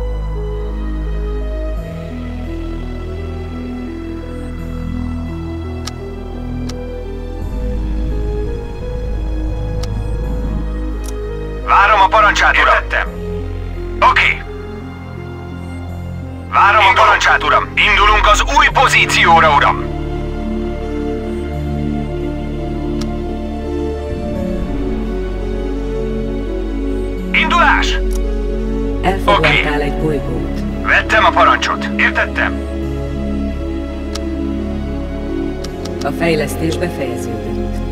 Várom a parancsát, uram! Értettem. Oké. Várom a parancsát, uram! Indulunk az új pozícióra, uram! Indulás! Elfoglaltál egy bolygót. Vettem a parancsot. Értettem. A fejlesztés befejeződött.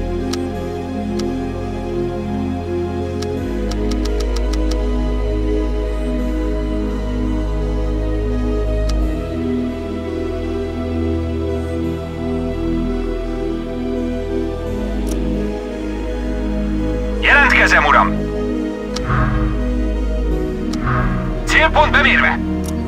Jelentkezem, uram! Célpont bemérve!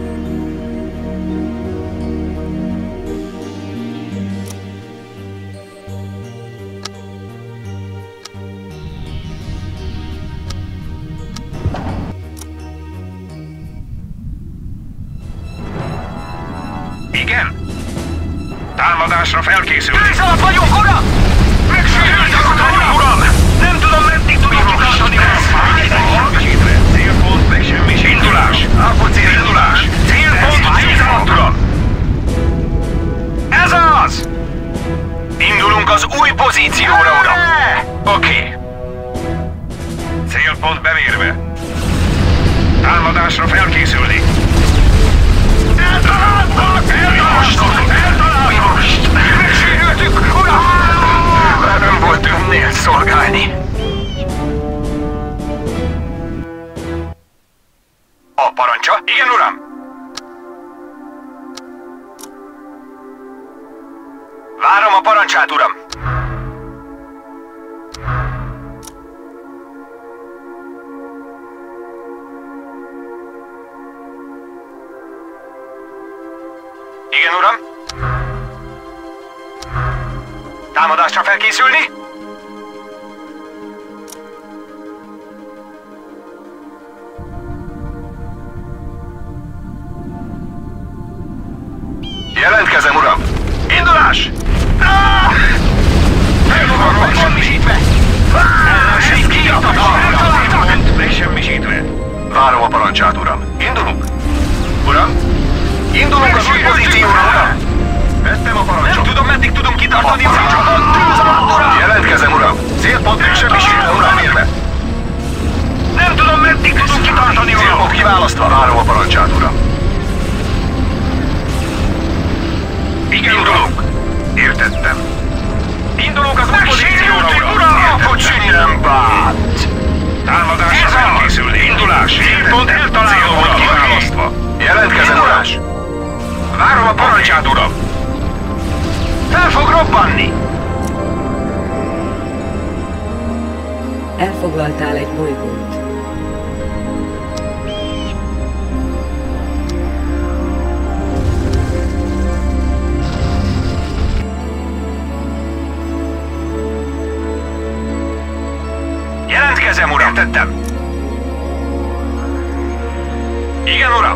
Igen? Támadásra felkészül! Tűz alatt vagyunk, uram! Megsérültek, uram! Nem tudom, meddig tudom kitartani, uram! Célpont megsemmisítve. Indulás! Indulás! Célpont tűz alatt, uram! Ez az! Indulunk az új pozícióra, uram! Oké. Célpont bemérve. Támadásra felkészülni. Eltaláltak! Eltaláltak! Megsérültük, uram! Már nem volt önnél szolgálni. A parancsa? Igen, uram! Várom a parancsát, uram! Igen, uram? Támadásra felkészülni? Jelentkezem, uram! Indulás! Megsemmisítve! Ellenség kiirtatva! Megsemmisítve! Várom a parancsát, uram. Indulunk! Uram? Indulunk az új pozícióra, uram! Vettem a parancsot. Nem tudom, meddig tudunk kitartani, uram! Jelentkezem, uram! Célpont megsemmisítve, uram, érve! Nem tudom, meddig tudunk kitartani, uram! Célpont kiválasztva, várom a parancsát, uram! Igen, indulunk! Értettem. Indulunk az új pozícióra, uram! Hogy nem bánt! Támadásra felkészülni, indulás! Célpont eltalálva, uram! Kiválasztva! Jelentkezem, uram! Várom a parancsát, uram! Fel fog robbanni! Elfoglaltál egy bolygót. Jelentkezem, uram. Értettem. Igen, uram.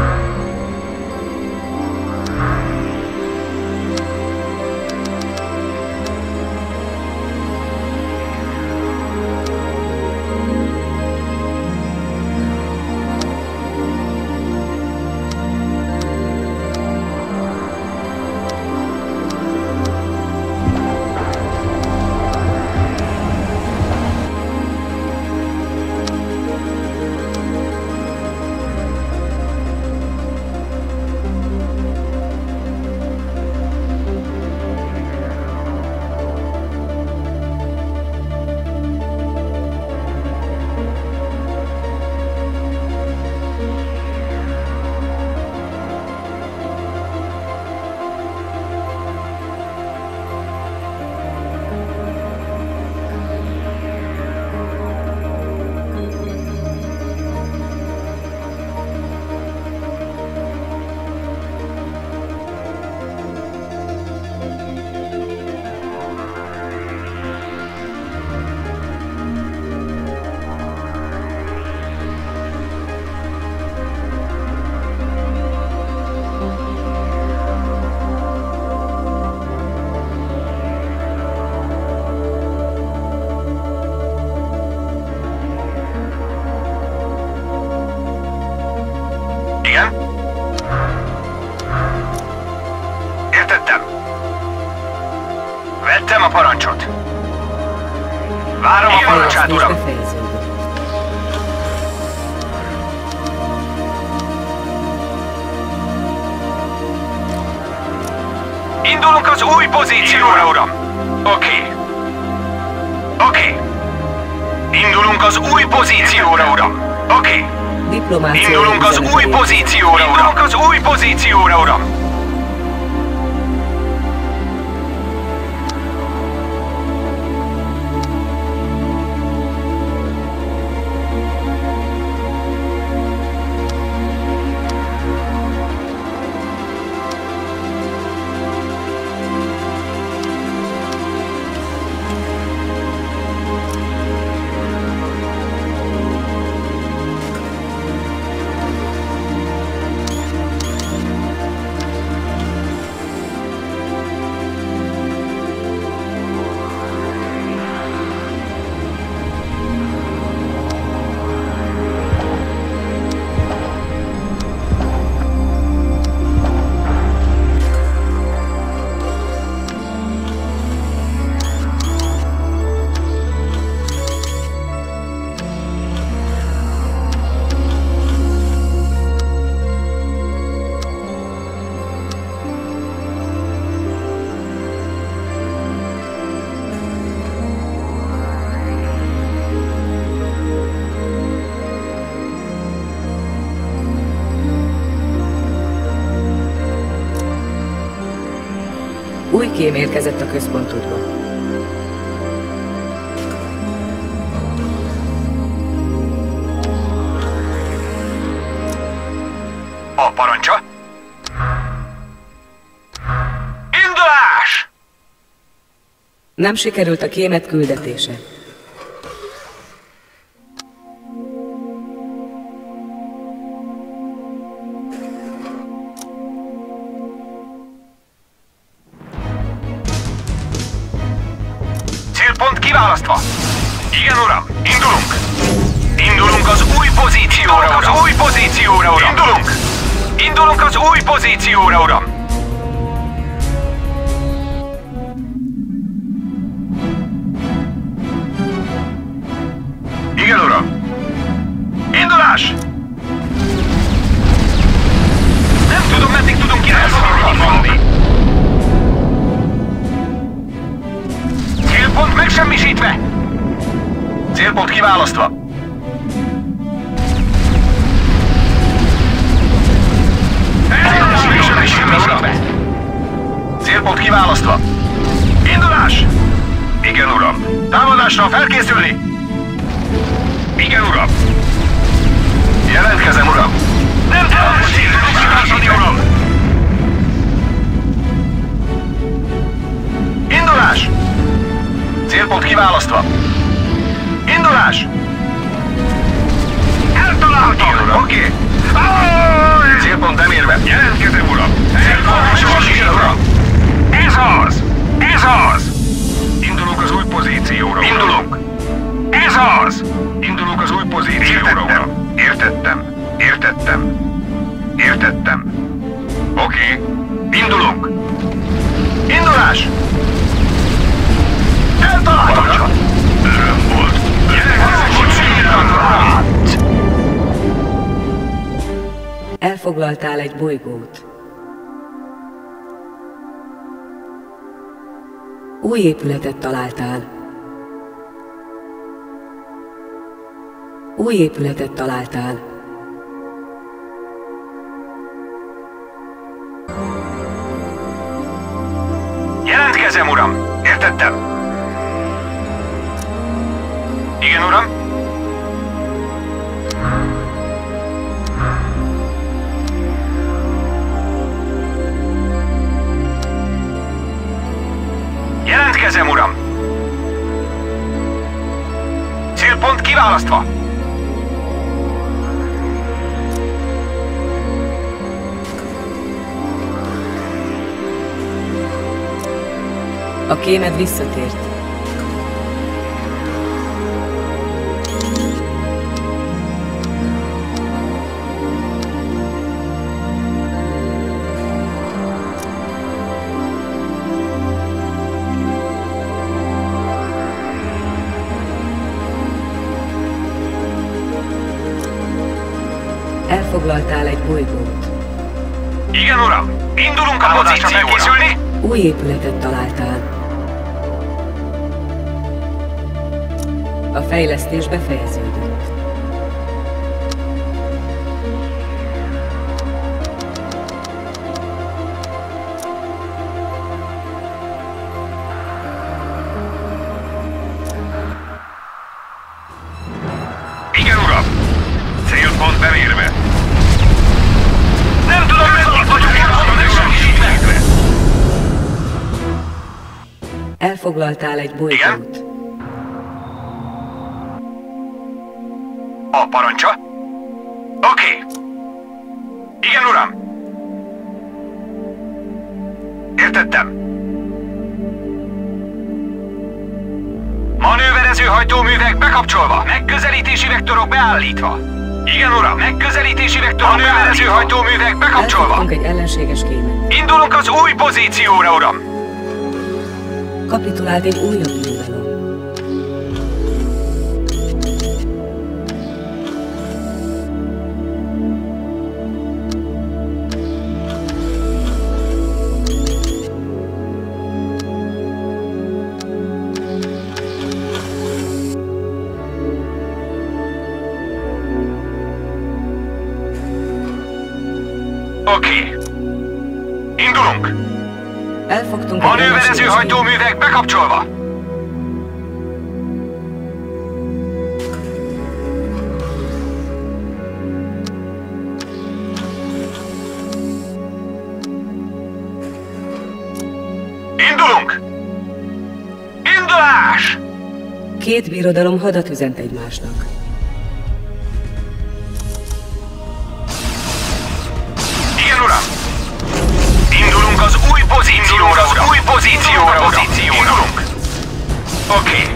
Igen? Értettem. Vettem a parancsot. Várom a parancsát, uram. Indulunk az új pozícióra, uram. Oké. Indulunk az új pozícióra, uram. Oké. Indulunk az új pozícióra, uram! Indulunk az új pozícióra, uram! Új kém érkezett a központudba. A parancsa? Indulás! Nem sikerült a kémet küldetése. Célpont kiválasztva. Igen, uram. Indulunk. Indulunk az új pozícióra, uram. Az új pozícióra, uram. Indulunk. Indulunk az új pozícióra, uram. Igen, uram. Indulás! Nem tudom, meddig tudunk irányítani. Célpont megsemmisítve! Célpont kiválasztva! Célpont kiválasztva! Indulás! Igen, uram! Támadásra felkészülni! Igen, uram! Jelentkezem, uram! Nem tudom, hogy uram! Indulás! Célpont kiválasztva! Indulás! Találtam! Oké! Célpont emérve! Jelentkezem, uram! Célpont, uram! Ez az! Ez az! Indulunk az új pozícióra, Indulunk! Ez az! Indulunk az új pozícióra, uram! Értettem! Értettem! Értettem! Oké! Indulunk! Indulás! Eltaláltam! Öröm volt! Elfoglaltál egy bolygót. Új épületet találtál. Új épületet találtál. Jelentkezem, uram! Értettem! Igen, uram? Jelentkezem, uram! Célpont kiválasztva! A kémed visszatért. Elfoglaltál egy bolygót. Igen, uram! Indulunk a pozícióra! Felkészülni? Új épületet találtál. A fejlesztés befejeződött. Igen, uram! Célpont bemérve! Nem tudom, meddig vagyunk elszabadulni! Elfoglaltál egy bolygót. Igen? A parancsa? Oké. Igen, uram. Értettem. Manőverező hajtóművek bekapcsolva. Megközelítési vektorok beállítva. Igen, uram. Megközelítési vektorok Manőverező hajtóművek bekapcsolva. Elfogtunk egy ellenséges kémet. Indulunk az új pozícióra, uram. Kapitulált egy újabb birodalom. Oké. Indulunk. Elfogtunk egy Manőverező ellenséges hajtóművek bekapcsolva. Indulunk! Indulás! Két birodalom hadat üzent egymásnak. Igen, uram! Indulunk az új pozícióra, az új pozícióra, uram! Indulunk! Oké.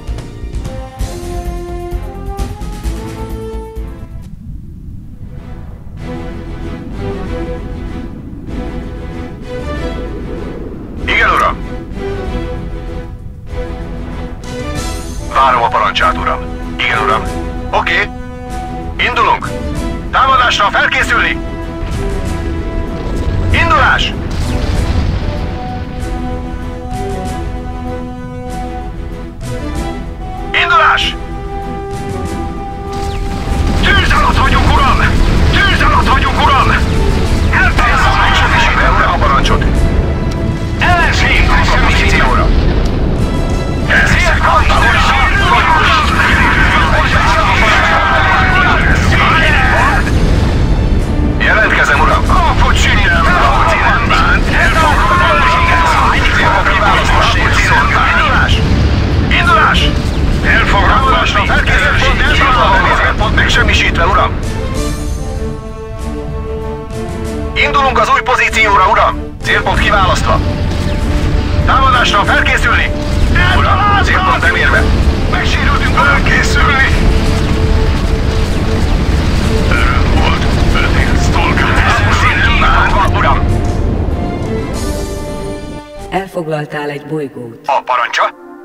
Igen, uram! Várom a parancsát, uram. Igen, uram. Oké. Indulunk! Támadásra felkészülni! Indulás! Indulás! Tűz alatt vagyunk, uram! Tűz alatt vagyunk, uram! Elfelejtettem a parancsot! Ellenség! A pozícióra! Ezért mondtam, hogy jelentkezem, uram! Kapott sünnyen! Indulunk az új pozícióra, uram! Célpont kiválasztva. Támadásra felkészülni! Uram, célpont bemérve. Megsérültünk, felkészülni! Öröm volt, önél szolgálni. Uram! Elfoglaltál egy bolygót. A parancsa?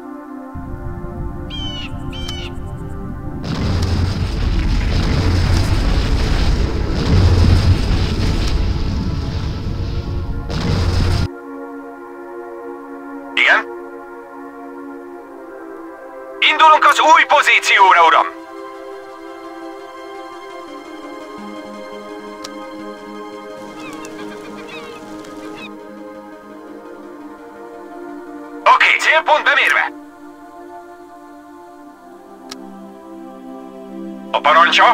Igen? Indulunk az új pozícióra, uram! Oké, célpont bemérve! A parancsa?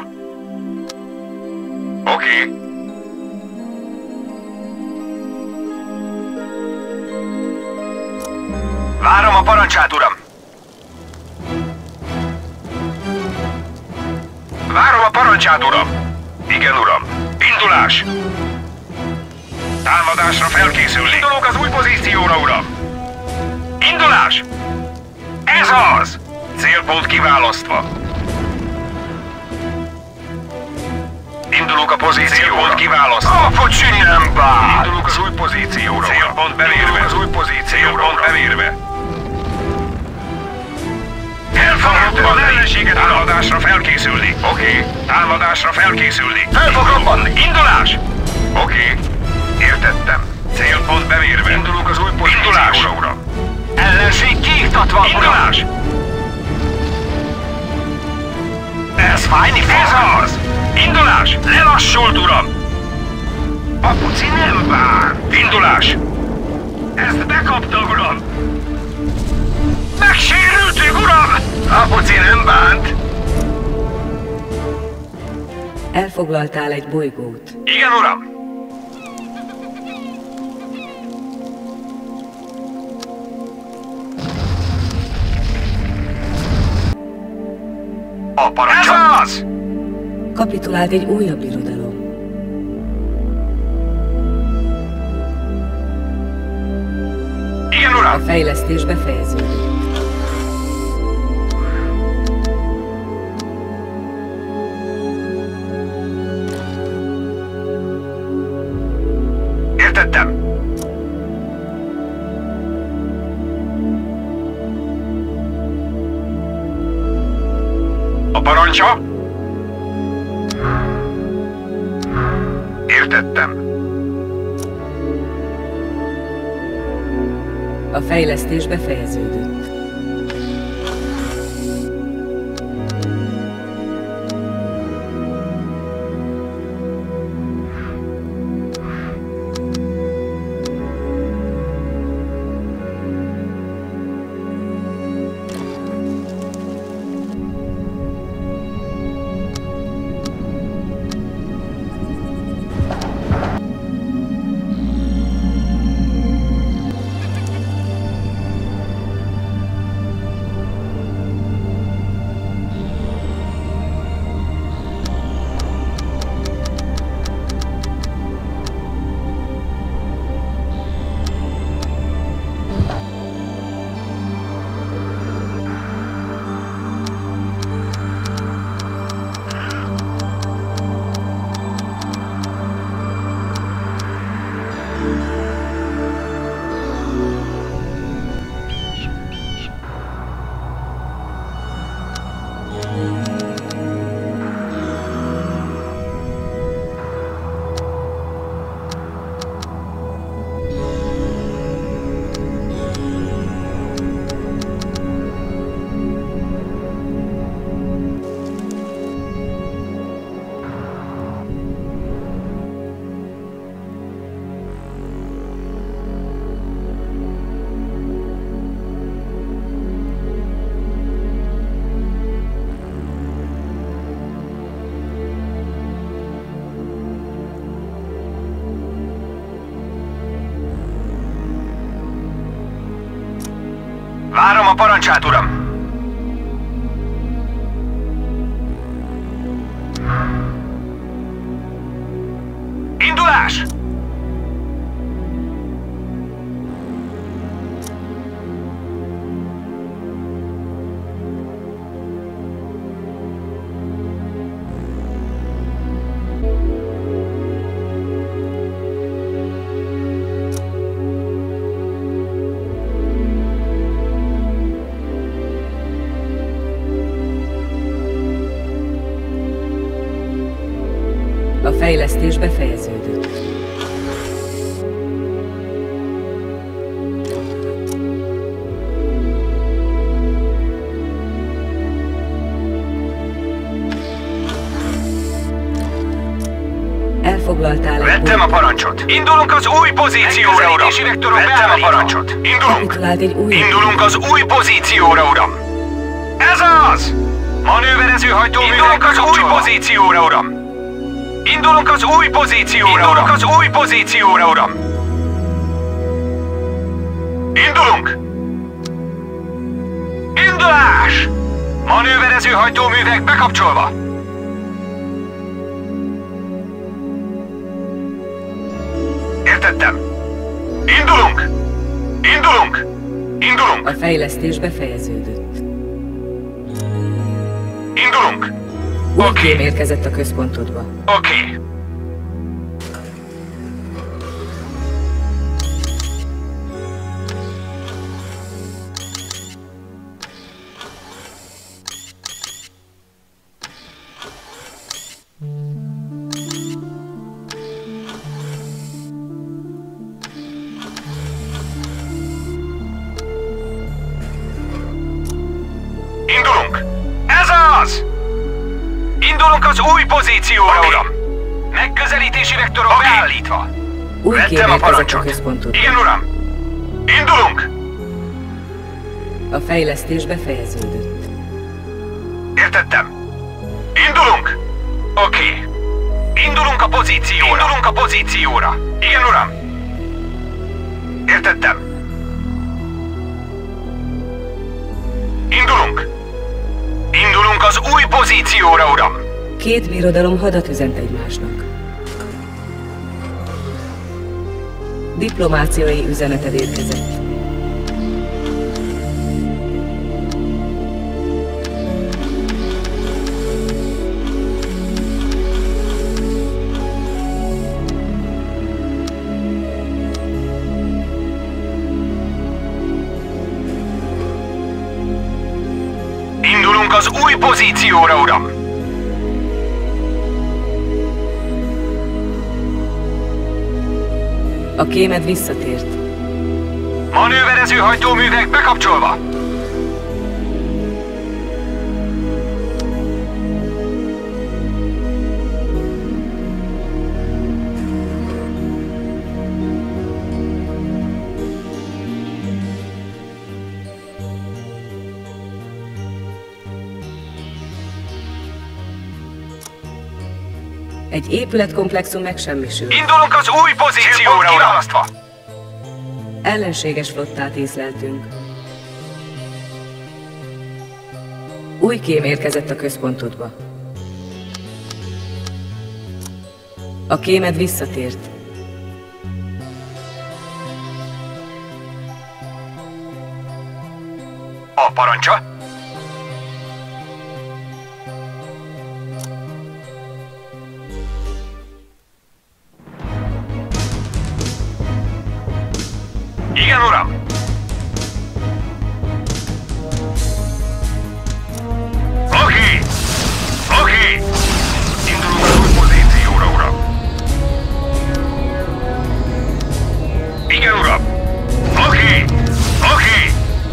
Oké. Várom a parancsát, uram! Várom a parancsát, uram! Igen, uram. Indulás! Támadásra felkészülni. Indulunk az új pozícióra, uram! Indulás! Ez az! Célpont kiválasztva. Indulunk a pozícióra. Kiválasztva. A focsi nem bár! Indulunk az új pozícióra. Célpont bemérve. Az új pozícióra. Célpont bemérve. Elfogadtuk az ellenséget. Támadásra felkészülni. Oké. Támadásra felkészülni. Fel fog robbanni. Indulás! Oké. Értettem. Célpont bemérve. Indulunk az új pozícióra, uram. Ellenség kiiktatva, indulás! Ez fájni fog! Ez az! Indulás! Lelassult, uram! A puci nem vár! Indulás! Ezt bekapta, uram! Megsérültünk, uram! A puci nem bánt! Elfoglaltál egy bolygót. Igen, uram! A parancsa! Ez az! Kapitulált egy újabb irodalom. Igen, A uram! fejlesztés befejeződött. Értettem! A parancsa? Értettem. A fejlesztés befejeződött. Várom a parancsát, uram! Indulás! fejlesztés befejeződött. Elfoglaltál egy Vettem a parancsot. Indulunk az új pozícióra, uram. Vettem a parancsot. Indulunk. Indulunk az új pozícióra, uram. Ez az! Manőverező hajtóművek az új pozícióra, uram. Indulunk az új pozícióra, uram. Indulunk az új pozícióra, uram. Indulunk. Indulás! Manőverező hajtóművek bekapcsolva. Értettem. Indulunk! Indulunk! Indulunk! A fejlesztés befejeződött. Indulunk! Új kém érkezett a központodba. Oké. Indulunk! Ez az! Indulunk az új pozícióra, uram! Megközelítési vektorok beállítva. Új kém Vettem a érkezett a parancsot. központodba. Igen, uram! Indulunk! A fejlesztés befejeződött. Értettem. Indulunk! Oké. Indulunk a pozícióra. Indulunk a pozícióra. Igen, uram! Értettem. Indulunk! Indulunk az új pozícióra, uram! Két birodalom hadat üzent egymásnak. Diplomáciai üzeneted érkezett. Indulunk az új pozícióra, uram! A kémed visszatért. Manőverező hajtóművek bekapcsolva! Egy épületkomplexum megsemmisül. Indulunk az új pozícióra, uram! Ellenséges flottát észleltünk. Új kém érkezett a központodba. A kémed visszatért. A parancsa? Igen, uram! Oké! Oké! Indulunk az új pozícióra, uram! Igen, uram! Oké! Oké!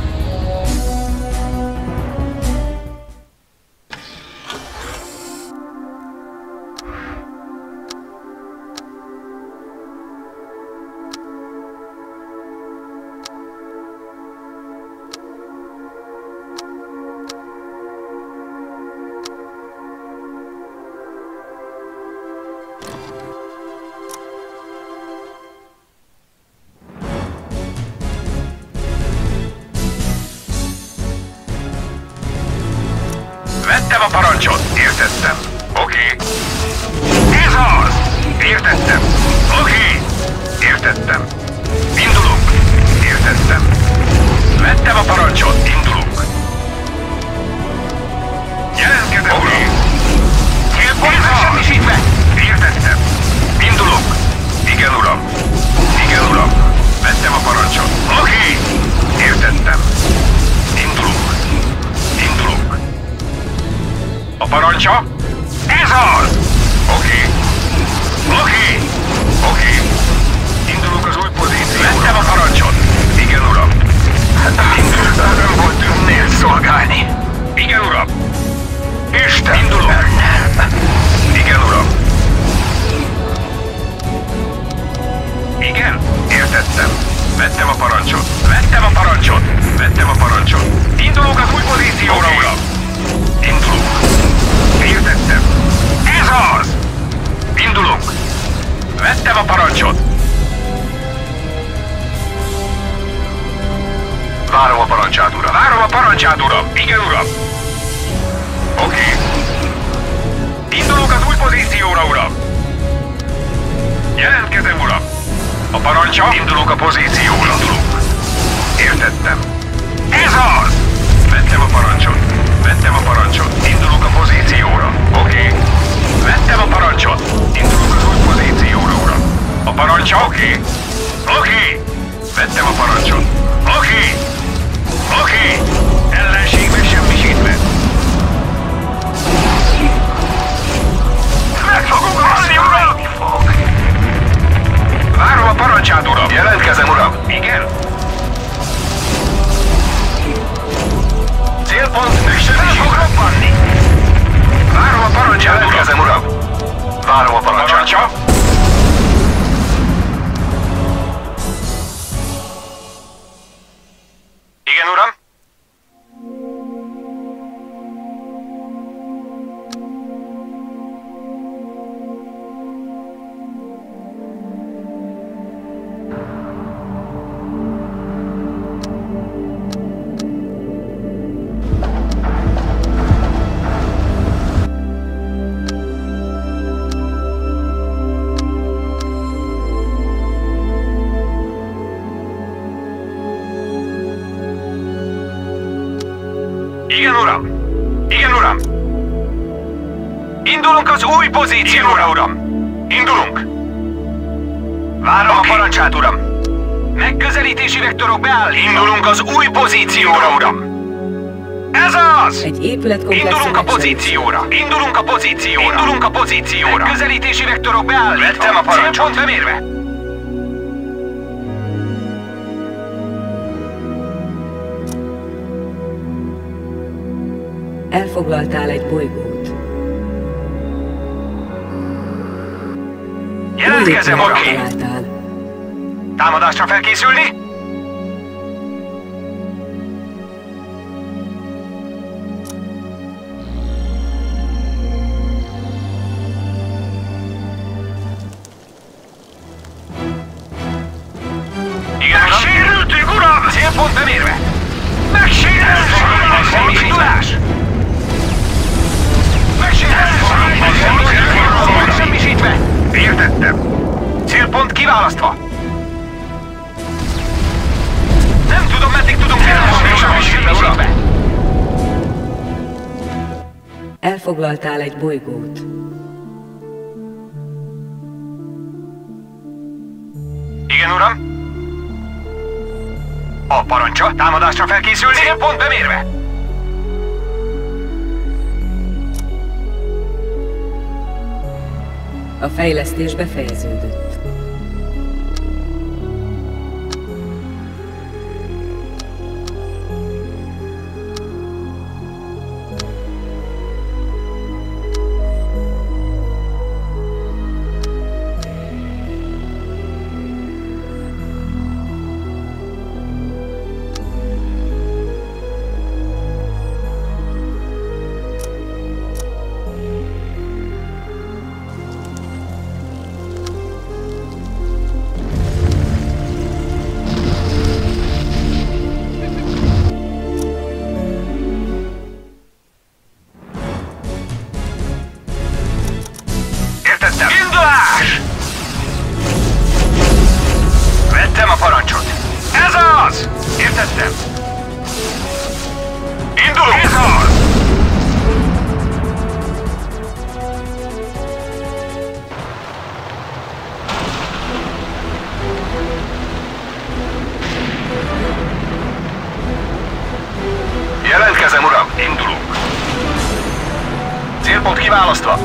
Vettem a parancsot, értettem. Oké. Ez az! Értettem. Oké. Értettem. Indulunk. Értettem. Vettem a parancsot, indulunk. Jelentkezem, uram. Célpont megsemmisítve. Értettem. Indulunk. Igen, uram. Igen, uram. Vettem a parancsot. Oké. Értettem. Indulunk. Indulunk. A parancsa? Ez az! Oké. Öröm volt önnél szolgálni. Igen, uram. Isten! Indulok! Nem! Igen, uram. Igen? Értettem. Vettem a parancsot. Vettem a parancsot. Vettem a parancsot. Indulunk az új pozícióra, uram. Indulunk. Értettem. Ez az! Indulunk. Vettem a parancsot. Várom a parancsát, uram. Várom a parancsát, uram. Igen, uram. Oké. Indulunk az új pozícióra, uram. Jelentkezem, uram. A parancsa? Indulunk a pozícióra. Indulunk. Értettem. Ez az! Vettem a parancsot. Vettem a parancsot. Indulunk a pozícióra. Oké. Vettem a parancsot. Indulunk az új pozícióra, uram. A parancsa? Oké. Oké. Vettem a parancsot. Oké. Oké. Ellenség megsemmisítve. Meg fogunk halni, uram! Várom a parancsát, uram! Jelentkezem, uram! Igen? Célpont megsemmisítve. Fog robbanni! Várom a parancsát, uram! Jelentkezem, uram! Várom a parancsát. Parancsa? Igen, uram? Igen, uram! Igen, uram! Indulunk az új pozícióra, uram! Indulunk! Várom a parancsát, uram! Megközelítési vektorok beállítva! Indulunk az új pozícióra, uram! Ez az! Egy épületkomplex. Indulunk a pozícióra! Indulunk a pozícióra! Indulunk a pozícióra! Megközelítési vektorok beállítva! Vettem a parancsot! Célpont bemérve! Elfoglaltál egy bolygót. Jelentkezem, oké! Támadásra felkészülni? Igen, megsérültünk, uram! Célpont bemérve! Megsérültünk! Indulás! Megsemmisítve! Értettem! Célpont kiválasztva! Nem tudom, meddig tudunk megsemmisítve! Elfoglaltál egy bolygót. Igen, uram? A parancsa, támadásra felkészülni! Célpont bemérve! A fejlesztés befejeződött. Indulás! Vettem a parancsot. Ez az! Értettem. Indulunk! Ez az! Jelentkezem, uram! Indulunk. Célpont kiválasztva.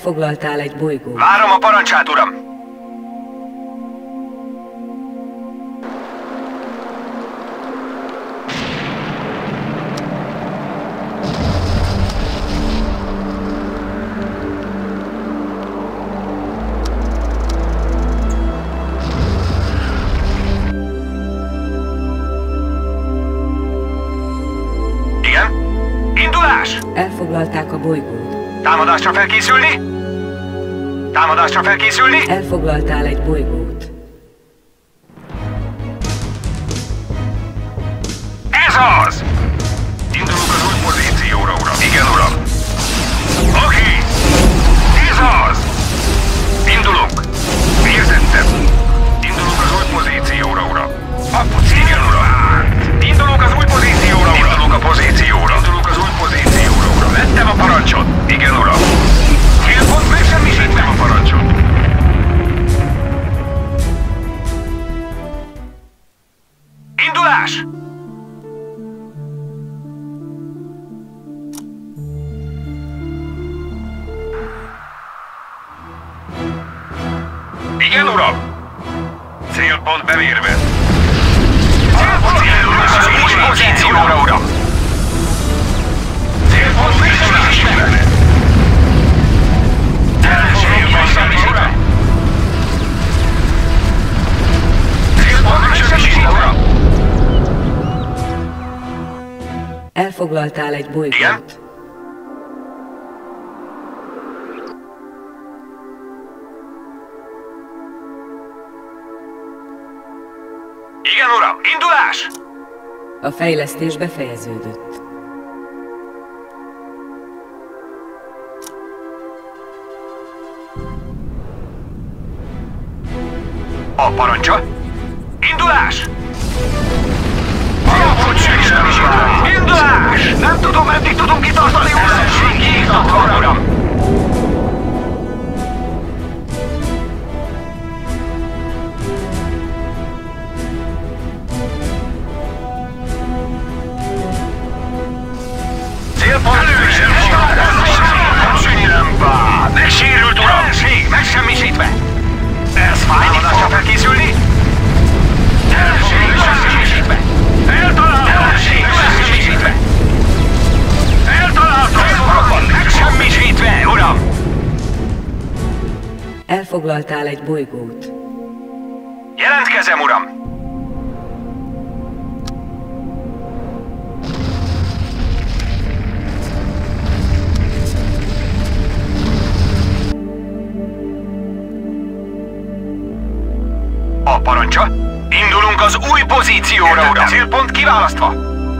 Elfoglaltál egy bolygót. Várom a parancsát, uram! Igen? Indulás! Elfoglalták a bolygót. Támadásra felkészülni? Támadásra felkészülni? Elfoglaltál egy bolygót. Ez az! Indulunk az új pozícióra, uram. Igen, uram. Oké. Ez az! Indulunk. Értettem. Indulunk az új pozícióra, uram. Igen, uram. Indulunk az új pozícióra, uram. Indulunk a pozícióra. Indulunk az új pozícióra, uram. Vettem a parancsot. Igen, uram. Célpont megsemmisítve a parancsot. Indulás! Igen, uram! Célpont bemérve. Célpont az új pozícióra, uram! Célpont megsemmisítve. Elfoglaltál egy bolygót. Igen? Igen, uram! Indulás! A fejlesztés befejeződött. A parancsa? Indulás! Indulás! Nem tudom, meddig tudunk kitartani, uram! Kiiktatva, uram! Célpont elősen! Nem bár! Megsérült, uram! Ellenség! Megsemmisítve! Ez fájni fog! Felkészülni? Ellenség! Megsemmisítve! Eltaláltam! Ellenség! Megsemmisítve! Eltaláltam! Megsemmisítve, uram! Elfoglaltál egy bolygót. Jelentkezem, uram! A parancsa? Indulunk az új pozícióra, uram! Célpont kiválasztva!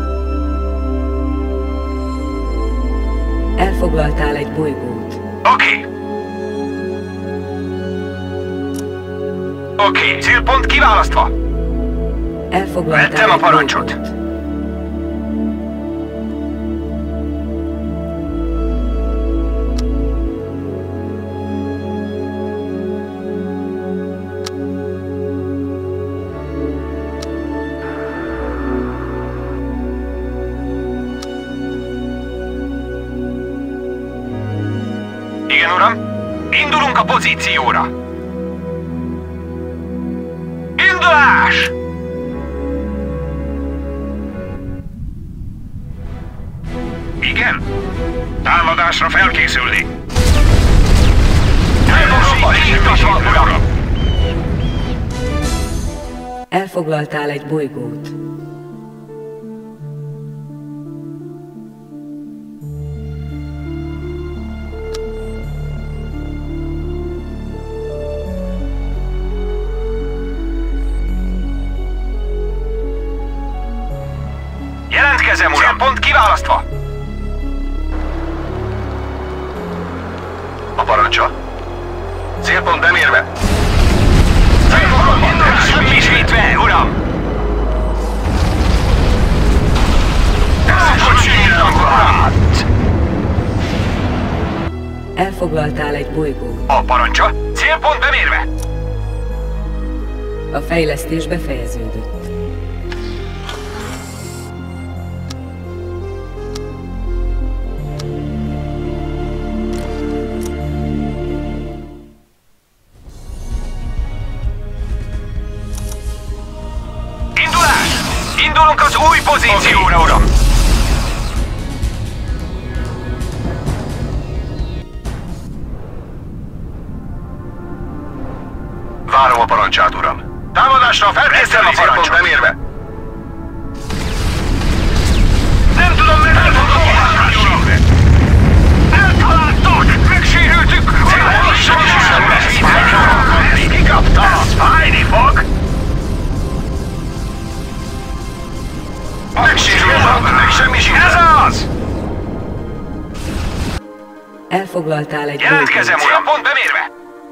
Elfoglaltál egy bolygót. Oké. Oké, célpont kiválasztva! Elfoglaltál Vettem a egy parancsot. bolygót. Igen, uram? Indulunk a pozícióra! Indulás! Igen? Támadásra felkészülni! Elfoglaltál egy bolygót. Jelentkezem, uram! Célpont kiválasztva! A parancsa? Célpont bemérve! Célpont megsemmisítve, uram! Elfoglaltál egy bolygót. A parancsa? Célpont bemérve! A fejlesztés befejeződött. Indulunk az új pozícióra, uram! Várom a parancsát, uram. Támadásra felkészülni a parancsot bemérve. Nem tudom, mert eltaláltak! Megsérültük! Kikapta! Fájni fog! Megsérültük! Megsemmisítve! Ez az! Elfoglaltál egy Jelentkezem, uram! Pont bemérve!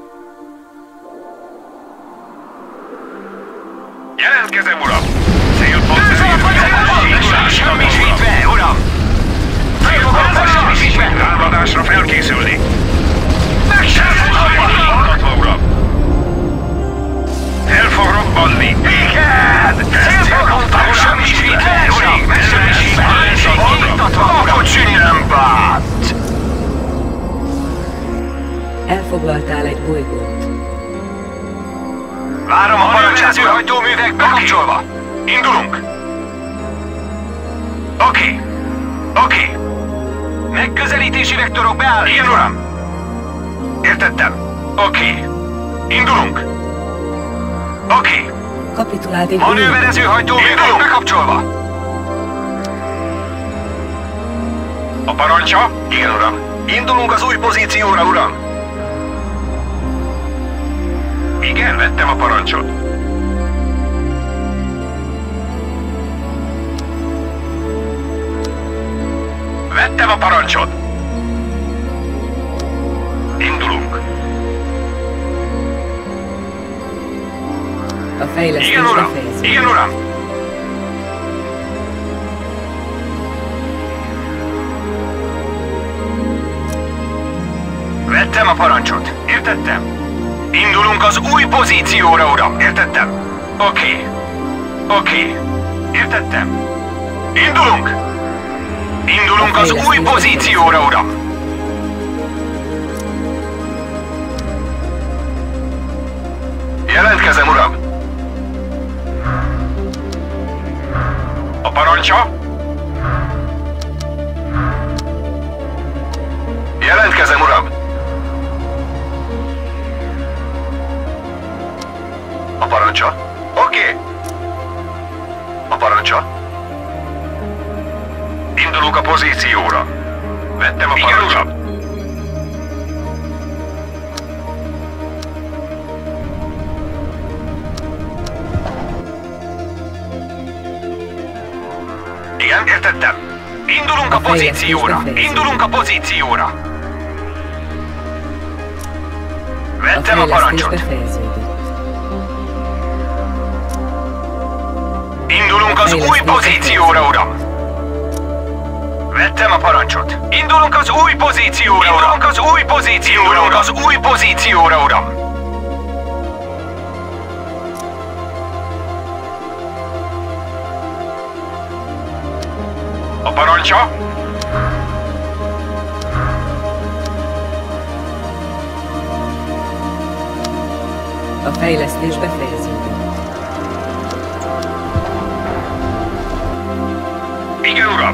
Jelentkezem, uram! Célpont semmisítve, uram! Célpont semmisítve! Támadásra felkészülni! Megsemmisítve, uram! El fog robbanni! Igen! Célpont semmisítve, uram! Megsemmisítve, ahogy nem bánt! Elfoglaltál egy bolygót. Várom a parancsát, hajtóművek bekapcsolva! Indulunk! Oké. Megközelítési vektorok beállítva. Igen, uram! Értettem. Oké. Indulunk! Oké. Kapitulált egy Manőverező hajtóművek bekapcsolva! A parancsa? Igen, uram. Indulunk az új pozícióra, uram! Igen, vettem a parancsot. Vettem a parancsot. Indulunk. A fejlesztés Igen, uram! befejeződik. Igen, uram! Vettem a parancsot. Értettem? Indulunk az új pozícióra, uram! Értettem? Oké. Értettem? Indulunk! Indulunk az új pozícióra, uram! Jelentkezem, uram! A parancsa? Jelentkezem, uram! A parancsa? Oké. A parancsa? Indulunk a pozícióra. Vettem a parancsot. Igen, értettem. Indulunk a pozícióra. Indulunk a pozícióra. Vettem a parancsot. Befejeződik. Indulunk az új pozícióra, uram! Vettem a parancsot. Indulunk az új pozícióra, uram! Indulunk az új pozícióra, uram! Az új pozícióra, uram! A parancsa? A fejlesztés befejeződik. Igen, uram!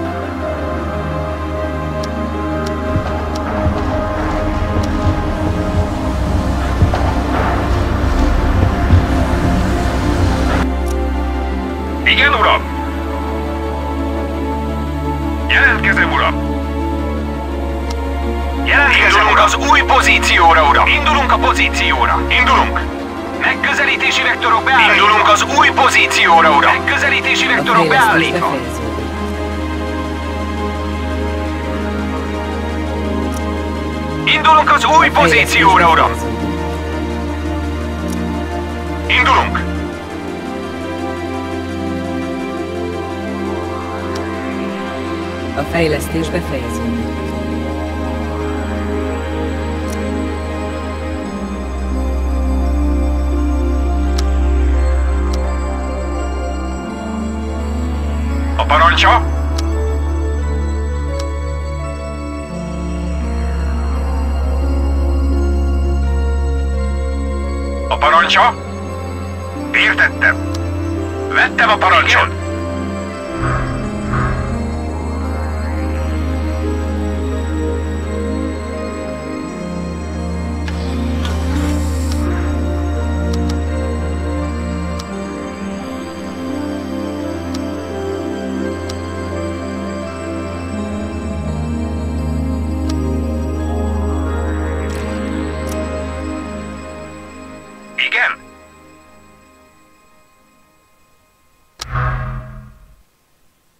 Igen, uram! Jelentkezem, uram! Indulunk az új pozícióra, uram! Indulunk a pozícióra! Indulunk! Megközelítési vektorok beállítva! Indulunk az új pozícióra, uram! Megközelítési A vektorok fejlesztés beállítva! befejeződik. Indulunk az új pozícióra, uram! Indulunk! A fejlesztés befejeződik. A parancsa? A parancsa? Értettem. Vettem a parancsot.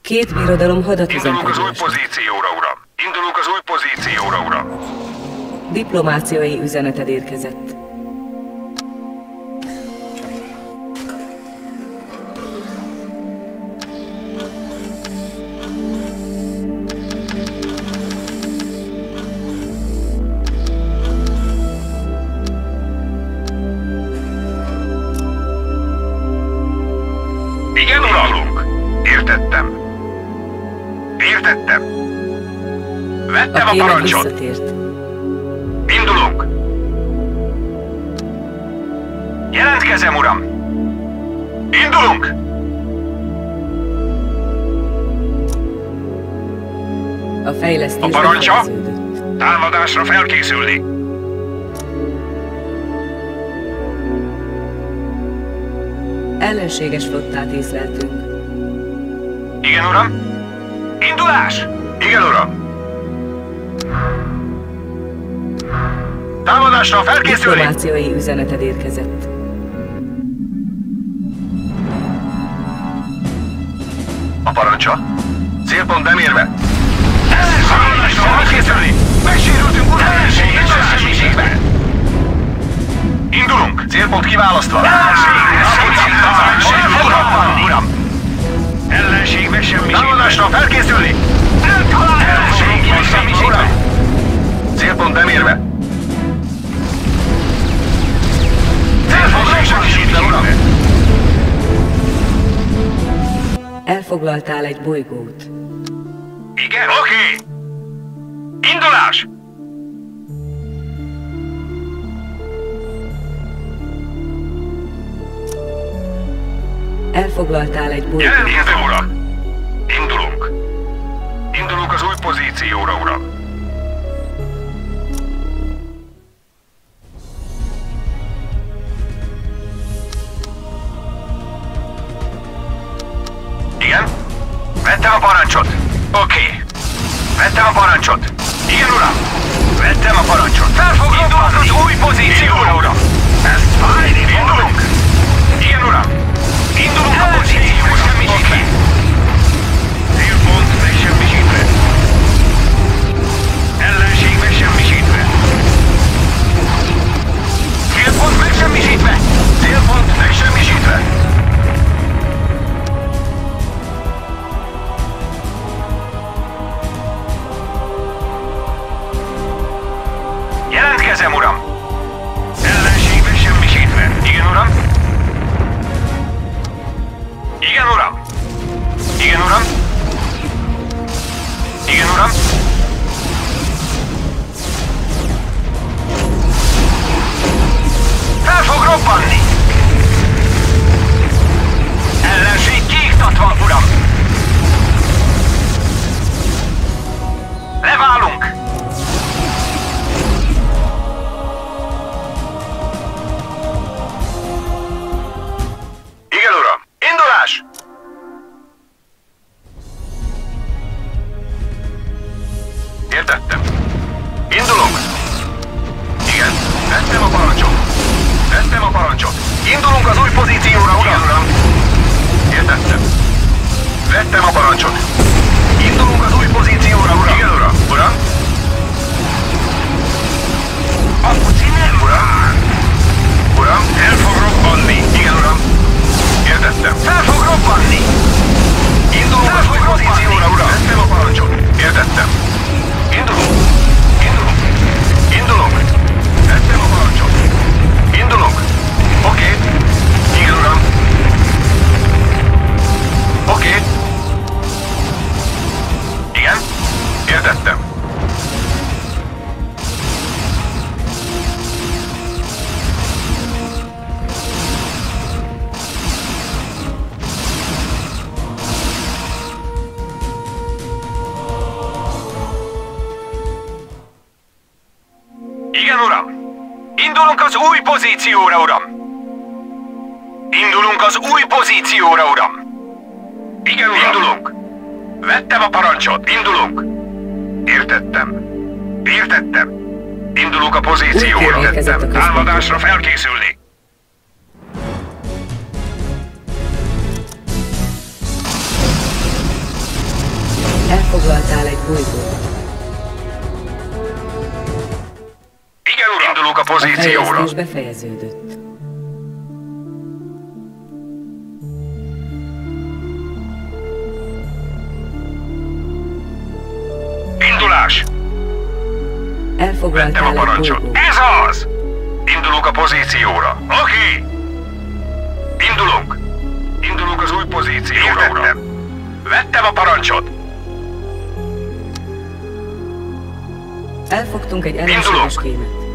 Két birodalom hadat Indulunk az új üzentetésre. pozícióra, uram. Indulunk az új pozícióra, uram. Diplomáciai üzeneted érkezett. Igen, uram. Értettem. Értettem. Vettem A a kémek parancsot. visszatért. Indulunk. Jelentkezem, uram. Indulunk. A fejlesztés A parancsa? befejeződött. Támadásra felkészülni. Ellenséges flottát észleltünk. Igen, uram. Indulás. Igen, uram. Támadásra felkészülni. Diplomáciai üzeneted érkezett. A parancsa. Célpont nem érve. Támadásra felkészülni. Megsérültünk, uram. Ellenségbe. Indulunk. Célpont kiválasztva. Uram. Ellenségbe semmi. Támadásra felkészülni. Ellenségbe semmi. Uram. Célpont nem érve. Célpont semmisítve, uram. Elfoglaltál egy bolygót. Igen? Oké. Indulás. Elfoglaltál egy bolygót. Jelentkezem, uram. Indulunk. Indulunk az új pozícióra, uram. Igen? Vettem a parancsot. Oké. Vettem a parancsot. Igen, uram. Vettem a parancsot. Indulunk az új pozícióra, uram. Ezt fájni fog. Indulunk. Igen, uram. Indulunk a pozícióra. Oké. Célpont megsemmisítve. Ellenség megsemmisítve. Célpont megsemmisítve. Célpont megsemmisítve. Jelentkezem, uram! Ellenség megsemmisítve. Igen, uram? Igen, uram! Igen, uram? Igen, uram? Fel fog robbanni! Ellenség kiiktatva, uram! Leválunk! Igen, uram! Indulás! Értettem. Indulunk! Igen, vettem a parancsot. Vettem a parancsot. Indulunk az új pozícióra, uram! Igen, uram! Értettem. Vettem a parancsot. Indulunk az új pozícióra, uram! Igen, uram! Uram? Akkor címe, uram! Uram, el fog robbanni! Igen, uram! Értettem. Fel fog robbanni! Indulunk az új pozícióra, uram! Vettem a parancsot. Értettem. Indulunk! Indulunk! Indulunk! Vettem a parancsot. Indulunk! Oké. Igen, uram! Oké. Igen? Értettem. Igen, uram! Indulunk az új pozícióra, uram! Indulunk az új pozícióra, uram! Igen, uram! Indulunk! Vettem a parancsot! Indulunk! Értettem. Értettem. Indulunk a pozícióra. Értettem. Támadásra felkészülni. Bolygó. Igen, uram! Indulunk a A pozícióra. fejlesztés befejeződött. Indulás! Vettem a Elfoglaltál egy parancsot. bolygót. Ez az! Indulunk a pozícióra. Oké! Indulunk! Indulunk az új pozícióra, uram. Vettem a parancsot. Elfogtunk egy ellenséges kémet.